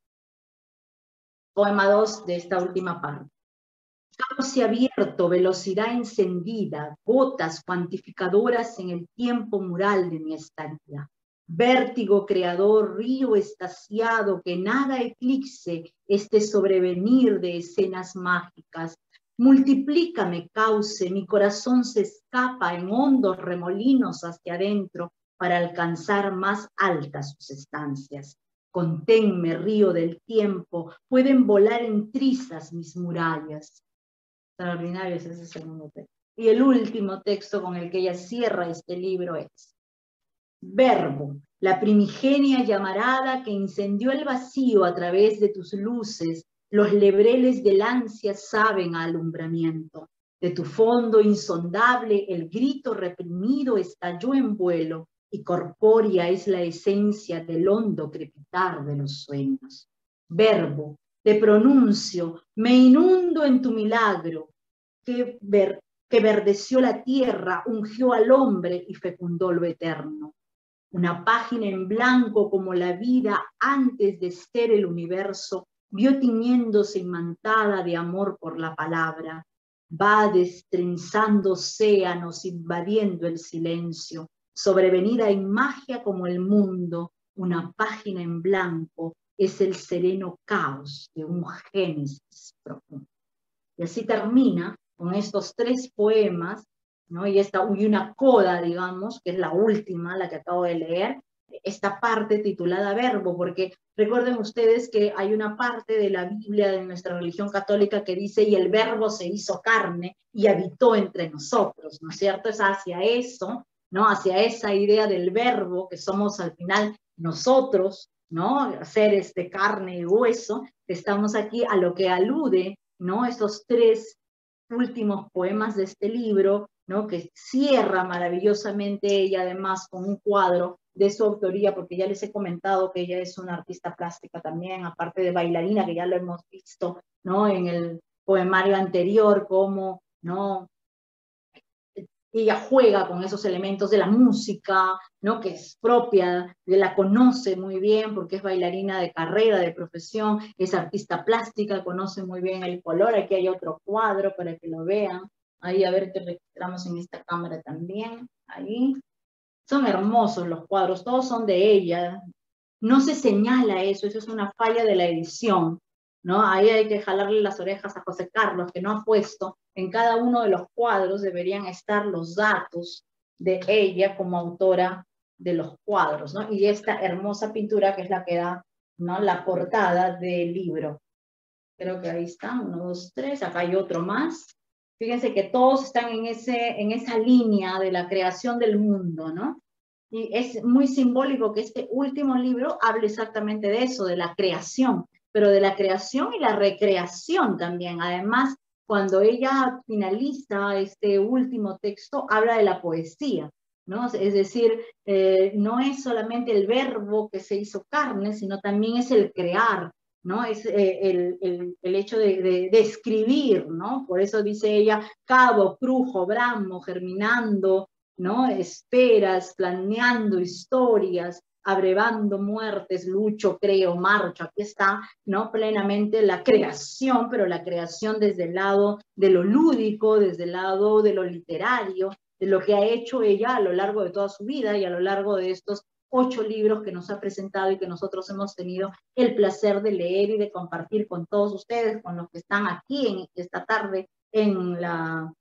Poema dos de esta última parte. Cauce abierto, velocidad encendida, gotas cuantificadoras en el tiempo mural de mi estadía. Vértigo creador, río estaciado, que nada eclipse este sobrevenir de escenas mágicas. Multiplícame, cauce, mi corazón se escapa en hondos remolinos hacia adentro para alcanzar más altas sus estancias. Conténme, río del tiempo, pueden volar en trizas mis murallas. Extraordinario es ese segundo texto. Y el último texto con el que ella cierra este libro es Verbo, la primigenia llamarada que incendió el vacío a través de tus luces, los lebreles del ansia saben a alumbramiento. De tu fondo insondable el grito reprimido estalló en vuelo y corpórea es la esencia del hondo crepitar de los sueños. Verbo, te pronuncio, me inundo en tu milagro, que, ver, que verdeció la tierra, ungió al hombre y fecundó lo eterno. Una página en blanco como la vida antes de ser el universo, vio tiñéndose imantada de amor por la palabra. Va destrenzando océanos, invadiendo el silencio, sobrevenida en magia como el mundo, una página en blanco es el sereno caos de un génesis profundo. Y así termina con estos tres poemas, ¿no? Y, esta, y una coda, digamos, que es la última, la que acabo de leer, esta parte titulada Verbo, porque recuerden ustedes que hay una parte de la Biblia de nuestra religión católica que dice, y el Verbo se hizo carne y habitó entre nosotros, ¿no es cierto? Es hacia eso, ¿no? Hacia esa idea del Verbo, que somos al final nosotros, ¿no? Seres de carne y hueso, que estamos aquí, a lo que alude, ¿no? Estos tres últimos poemas de este libro, ¿no? Que cierra maravillosamente ella además con un cuadro de su autoría, porque ya les he comentado que ella es una artista plástica también, aparte de bailarina, que ya lo hemos visto, ¿no? En el poemario anterior, como, ¿no? Ella juega con esos elementos de la música, ¿no? Que es propia, la conoce muy bien porque es bailarina de carrera, de profesión, es artista plástica, conoce muy bien el color. Aquí hay otro cuadro para que lo vean. Ahí a ver que registramos en esta cámara también. Ahí. Son hermosos los cuadros, todos son de ella. No se señala eso, eso es una falla de la edición, ¿no? Ahí hay que jalarle las orejas a José Carlos, que no ha puesto en cada uno de los cuadros, deberían estar los datos de ella como autora de los cuadros, ¿no? Y esta hermosa pintura que es la que da, ¿no?, la portada del libro. Creo que ahí está, uno, dos, tres, acá hay otro más. Fíjense que todos están en, ese, en esa línea de la creación del mundo, ¿no? Y es muy simbólico que este último libro hable exactamente de eso, de la creación, pero de la creación y la recreación también. Además, cuando ella finaliza este último texto, habla de la poesía, ¿no? Es decir, eh, no es solamente el verbo que se hizo carne, sino también es el crear, ¿no? Es eh, el, el, el hecho de, de, de escribir, ¿no? Por eso dice ella, cabo, crujo, bramo, germinando, ¿no? Esperas, planeando historias, abrevando muertes, lucho, creo, marcho. Aquí está, ¿no?, plenamente la creación, pero la creación desde el lado de lo lúdico, desde el lado de lo literario, de lo que ha hecho ella a lo largo de toda su vida y a lo largo de estos ocho libros que nos ha presentado y que nosotros hemos tenido el placer de leer y de compartir con todos ustedes, con los que están aquí en esta tarde en la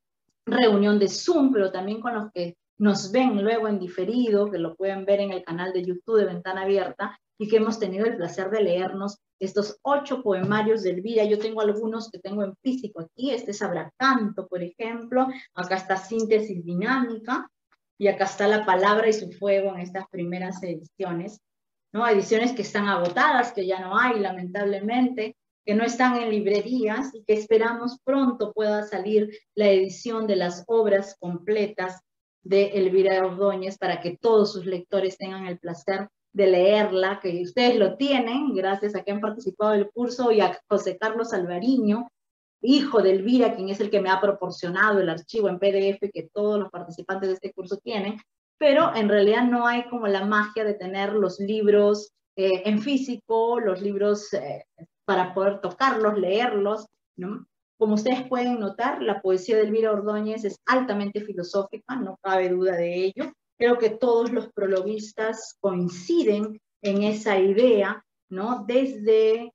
reunión de Zoom, pero también con los que nos ven luego en diferido, que lo pueden ver en el canal de YouTube de Ventana Abierta, y que hemos tenido el placer de leernos estos ocho poemarios de Elvira. Yo tengo algunos que tengo en físico aquí. Este es Abracanto, por ejemplo. Acá está Síntesis Dinámica, y acá está La Palabra y su Fuego en estas primeras ediciones, ¿no? Ediciones que están agotadas, que ya no hay, lamentablemente, que no están en librerías y que esperamos pronto pueda salir la edición de las obras completas de Elvira Ordóñez para que todos sus lectores tengan el placer de leerla, que ustedes lo tienen, gracias a que han participado del curso, y a José Carlos Alvariño, hijo de Elvira, quien es el que me ha proporcionado el archivo en P D F que todos los participantes de este curso tienen, pero en realidad no hay como la magia de tener los libros eh, en físico, los libros eh, para poder tocarlos, leerlos, ¿no? Como ustedes pueden notar, la poesía de Elvira Ordóñez es altamente filosófica, no cabe duda de ello. Creo que todos los prologuistas coinciden en esa idea, ¿no? Desde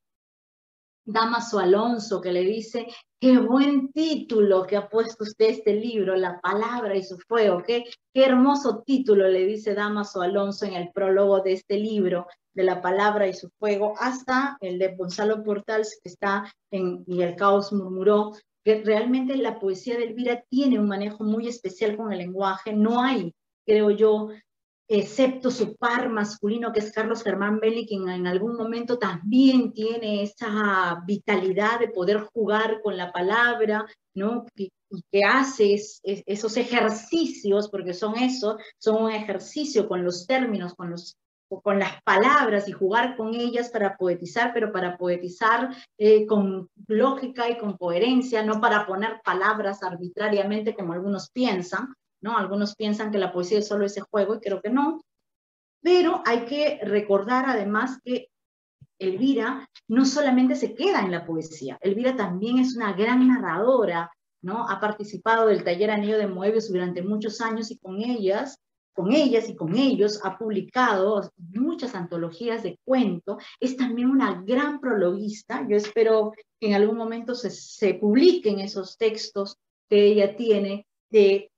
Dámaso Alonso, que le dice, qué buen título que ha puesto usted este libro, La Palabra y su Fuego, qué, qué hermoso título, le dice Dámaso Alonso en el prólogo de este libro, de La Palabra y su Fuego, hasta el de Gonzalo Portals, que está en Y el Caos Murmuró, que realmente la poesía de Elvira tiene un manejo muy especial con el lenguaje. No hay, creo yo, excepto su par masculino, que es Carlos Germán Belli, quien en algún momento también tiene esa vitalidad de poder jugar con la palabra, ¿no? Y, y que hace es, es, esos ejercicios, porque son eso, son un ejercicio con los términos, con, los, con las palabras y jugar con ellas para poetizar, pero para poetizar eh, con lógica y con coherencia, no para poner palabras arbitrariamente como algunos piensan, ¿no? Algunos piensan que la poesía es solo ese juego y creo que no, pero hay que recordar además que Elvira no solamente se queda en la poesía, Elvira también es una gran narradora, ¿no? Ha participado del taller Anillo de Moebius durante muchos años y con ellas, con ellas y con ellos ha publicado muchas antologías de cuento, es también una gran prologuista. Yo espero que en algún momento se, se publiquen esos textos que ella tiene de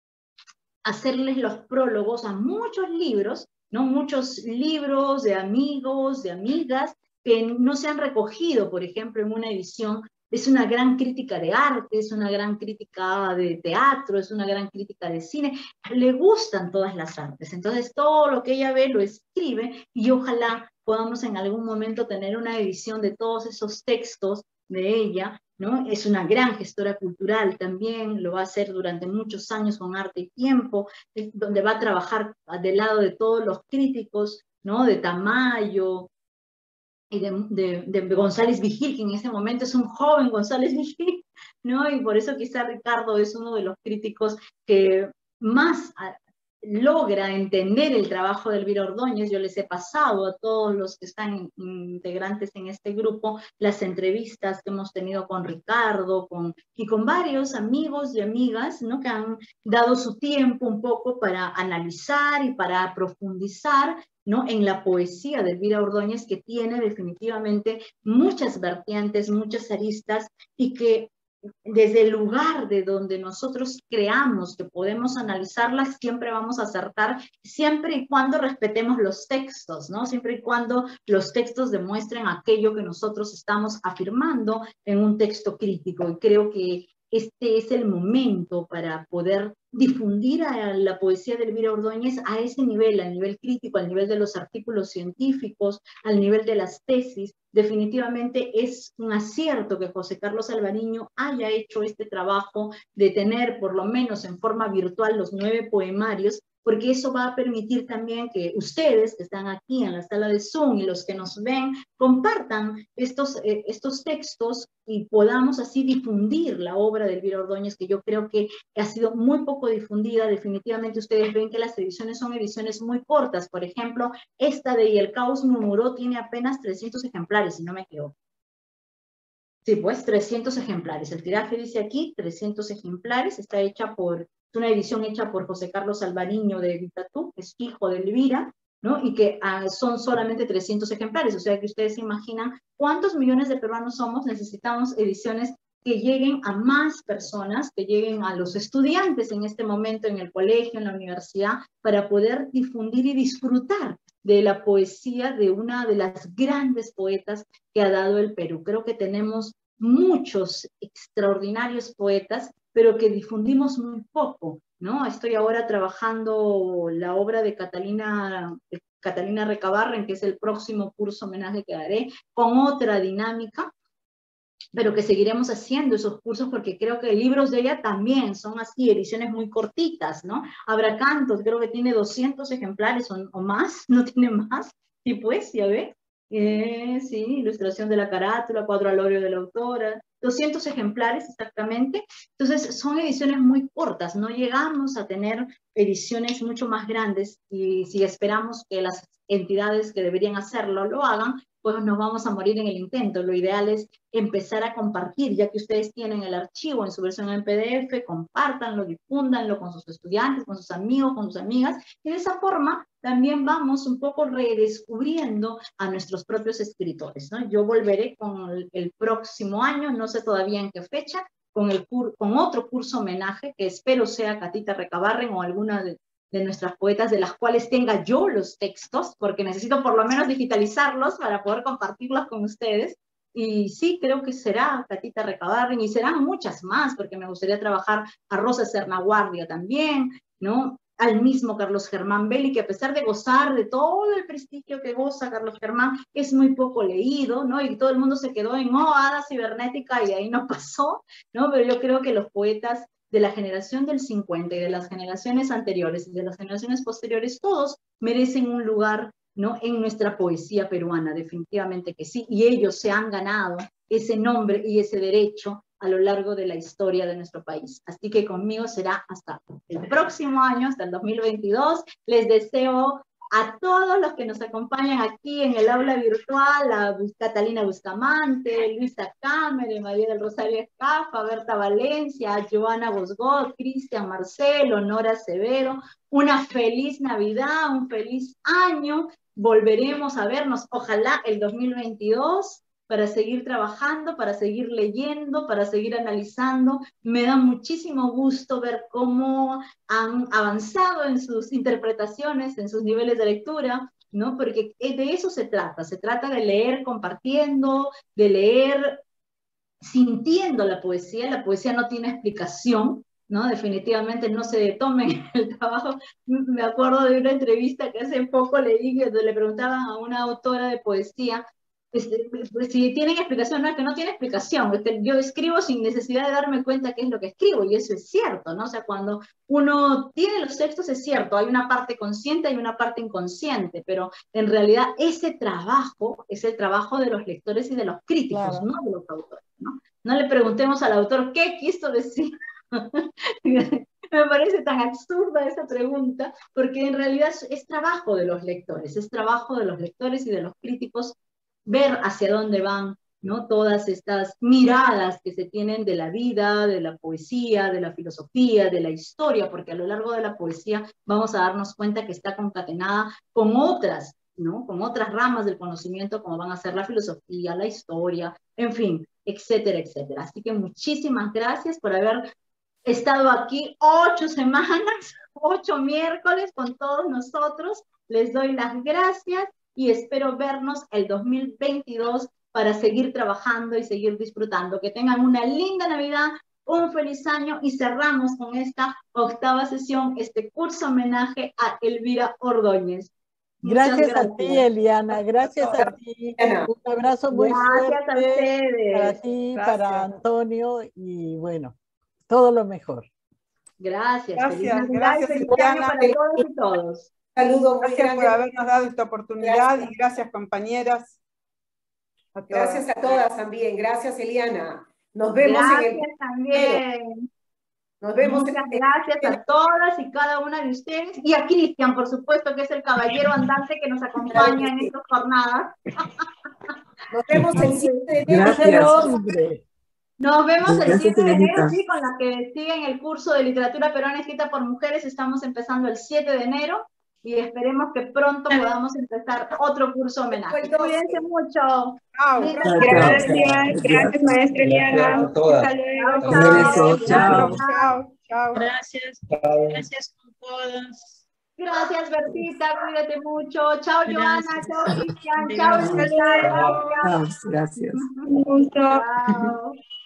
hacerles los prólogos a muchos libros, ¿no? Muchos libros de amigos, de amigas, que no se han recogido, por ejemplo, en una edición. Es una gran crítica de arte, es una gran crítica de teatro, es una gran crítica de cine. Le gustan todas las artes, entonces todo lo que ella ve lo escribe y ojalá podamos en algún momento tener una edición de todos esos textos de ella, ¿no? Es una gran gestora cultural también, lo va a hacer durante muchos años con Arte y Tiempo, donde va a trabajar del lado de todos los críticos, ¿no? De Tamayo y de, de, de González Vigil, que en ese momento es un joven González Vigil, ¿no? Y por eso quizá Ricardo es uno de los críticos que más logra entender el trabajo de Elvira Ordóñez. Yo les he pasado a todos los que están integrantes en este grupo las entrevistas que hemos tenido con Ricardo con, y con varios amigos y amigas, ¿no? Que han dado su tiempo un poco para analizar y para profundizar, ¿no? En la poesía de Elvira Ordóñez, que tiene definitivamente muchas vertientes, muchas aristas, y que desde el lugar de donde nosotros creamos que podemos analizarlas, siempre vamos a acertar, siempre y cuando respetemos los textos, ¿no? Siempre y cuando los textos demuestren aquello que nosotros estamos afirmando en un texto crítico. Y creo que este es el momento para poder difundir a la poesía de Elvira Ordóñez a ese nivel, al nivel crítico, al nivel de los artículos científicos, al nivel de las tesis. Definitivamente es un acierto que José Carlos Alvariño haya hecho este trabajo de tener por lo menos en forma virtual los nueve poemarios, porque eso va a permitir también que ustedes que están aquí en la sala de Zoom y los que nos ven compartan estos, eh, estos textos y podamos así difundir la obra de Elvira Ordóñez, que yo creo que ha sido muy poco difundida. Definitivamente ustedes ven que las ediciones son ediciones muy cortas. Por ejemplo, esta de Y el caos murmuró tiene apenas trescientos ejemplares, si no me equivoco. Sí, pues trescientos ejemplares. El tiraje dice aquí trescientos ejemplares. Está hecha por, es una edición hecha por José Carlos Alvariño de Vitatú, que es hijo de Elvira, ¿no? Y que ah, son solamente trescientos ejemplares. O sea que ustedes se imaginan cuántos millones de peruanos somos. Necesitamos ediciones que lleguen a más personas, que lleguen a los estudiantes en este momento en el colegio, en la universidad, para poder difundir y disfrutar de la poesía de una de las grandes poetas que ha dado el Perú. Creo que tenemos muchos extraordinarios poetas, pero que difundimos muy poco, ¿no? Estoy ahora trabajando la obra de Catalina, de Catalina Recabarren, que es el próximo curso homenaje que daré, con otra dinámica, pero que seguiremos haciendo esos cursos porque creo que libros de ella también son así, ediciones muy cortitas, ¿no? Habrá Cantos, creo que tiene doscientos ejemplares o, o más, no tiene más, y pues, ya ve, eh, sí, ilustración de la carátula, cuadro al óleo de la autora, doscientos ejemplares exactamente. Entonces son ediciones muy cortas, no llegamos a tener ediciones mucho más grandes, y si esperamos que las entidades que deberían hacerlo lo hagan, pues nos vamos a morir en el intento. Lo ideal es empezar a compartir, ya que ustedes tienen el archivo en su versión en P D F, compártanlo, difúndanlo con sus estudiantes, con sus amigos, con sus amigas, y de esa forma también vamos un poco redescubriendo a nuestros propios escritores, ¿no? Yo volveré con el, el próximo año, no sé todavía en qué fecha, con, el cur, con otro curso homenaje, que espero sea Catita Recabarren o alguna de de nuestras poetas, de las cuales tenga yo los textos, porque necesito por lo menos digitalizarlos para poder compartirlos con ustedes. Y sí, creo que será Catita Recabarren, y serán muchas más, porque me gustaría trabajar a Rosa Cernaguardia también, ¿no? Al mismo Carlos Germán Belli, que a pesar de gozar de todo el prestigio que goza Carlos Germán, es muy poco leído, ¿no? Y todo el mundo se quedó en, oh, hada cibernética, y de ahí no pasó, ¿no? Pero yo creo que los poetas de la generación del cincuenta y de las generaciones anteriores y de las generaciones posteriores, todos merecen un lugar, ¿no? En nuestra poesía peruana, definitivamente que sí, y ellos se han ganado ese nombre y ese derecho a lo largo de la historia de nuestro país. Así que conmigo será hasta el próximo año, hasta el dos mil veintidós. Les deseo a todos los que nos acompañan aquí en el aula virtual, a Catalina Bustamante, Luisa Cámara, María del Rosario Escafa, Berta Valencia, Joana Bosgot, Cristian Marcelo, Nora Severo, una feliz Navidad, un feliz año. Volveremos a vernos, ojalá el dos mil veintidós, para seguir trabajando, para seguir leyendo, para seguir analizando. Me da muchísimo gusto ver cómo han avanzado en sus interpretaciones, en sus niveles de lectura, ¿no? Porque de eso se trata, se trata de leer compartiendo, de leer sintiendo la poesía. La poesía no tiene explicación, ¿no? Definitivamente no se tomen el trabajo. Me acuerdo de una entrevista que hace poco leí, donde le preguntaban a una autora de poesía, Este, si tienen explicación, no es que no tiene explicación, es que yo escribo sin necesidad de darme cuenta qué es lo que escribo, y eso es cierto, ¿no? O sea, cuando uno tiene los textos es cierto, hay una parte consciente y una parte inconsciente, pero en realidad ese trabajo es el trabajo de los lectores y de los críticos, claro, no de los autores, ¿no? No le preguntemos al autor qué quiso decir. Me parece tan absurda esa pregunta, porque en realidad es, es trabajo de los lectores, es trabajo de los lectores y de los críticos ver hacia dónde van, ¿no? Todas estas miradas que se tienen de la vida, de la poesía, de la filosofía, de la historia, porque a lo largo de la poesía vamos a darnos cuenta que está concatenada con otras, ¿no? Con otras ramas del conocimiento, como van a ser la filosofía, la historia, en fin. etcétera, etcétera. Así que muchísimas gracias por haber estado aquí ocho semanas, ocho miércoles con todos nosotros. Les doy las gracias y espero vernos el dos mil veintidós para seguir trabajando y seguir disfrutando. Que tengan una linda Navidad, un feliz año y cerramos con esta octava sesión, este curso homenaje a Elvira Ordóñez. Gracias, gracias a ti, Eliana. Gracias a ti. Un abrazo muy gracias fuerte a ustedes. para ti, Gracias. para Antonio y bueno, todo lo mejor. Gracias. Gracias, Feliz Navidad y gracias, feliz Eliana. año para todos y todos. Saludo muy Gracias por grande. habernos dado esta oportunidad Gracias. y gracias, compañeras. A todas. Gracias a todas también. Gracias, Eliana. Nos vemos Gracias en el... también. Nos vemos Muchas en... gracias a todas y cada una de ustedes y a Cristian, por supuesto, que es el caballero andante que nos acompaña en estas jornadas. Nos vemos el siete de enero. Es el hombre. Nos vemos el Gracias, siete de enero, Elenita. sí, con la que siguen el curso de literatura peruana escrita por mujeres. Estamos empezando el siete de enero y esperemos que pronto podamos empezar otro curso homenaje. Cuídense mucho. Chao. Linda Gracias, Gracias. gracias, maestra Eliana. Gracias a todas. Hasta luego. Hasta Chao, luego. Chao. Chao, chao. Gracias, gracias con todas. Gracias, Bertita, cuídate mucho. Chao, Joana, Gracias. chao, Cristian, Gracias. chao, Elisa, gracias. Gracias. Un gusto. Chao.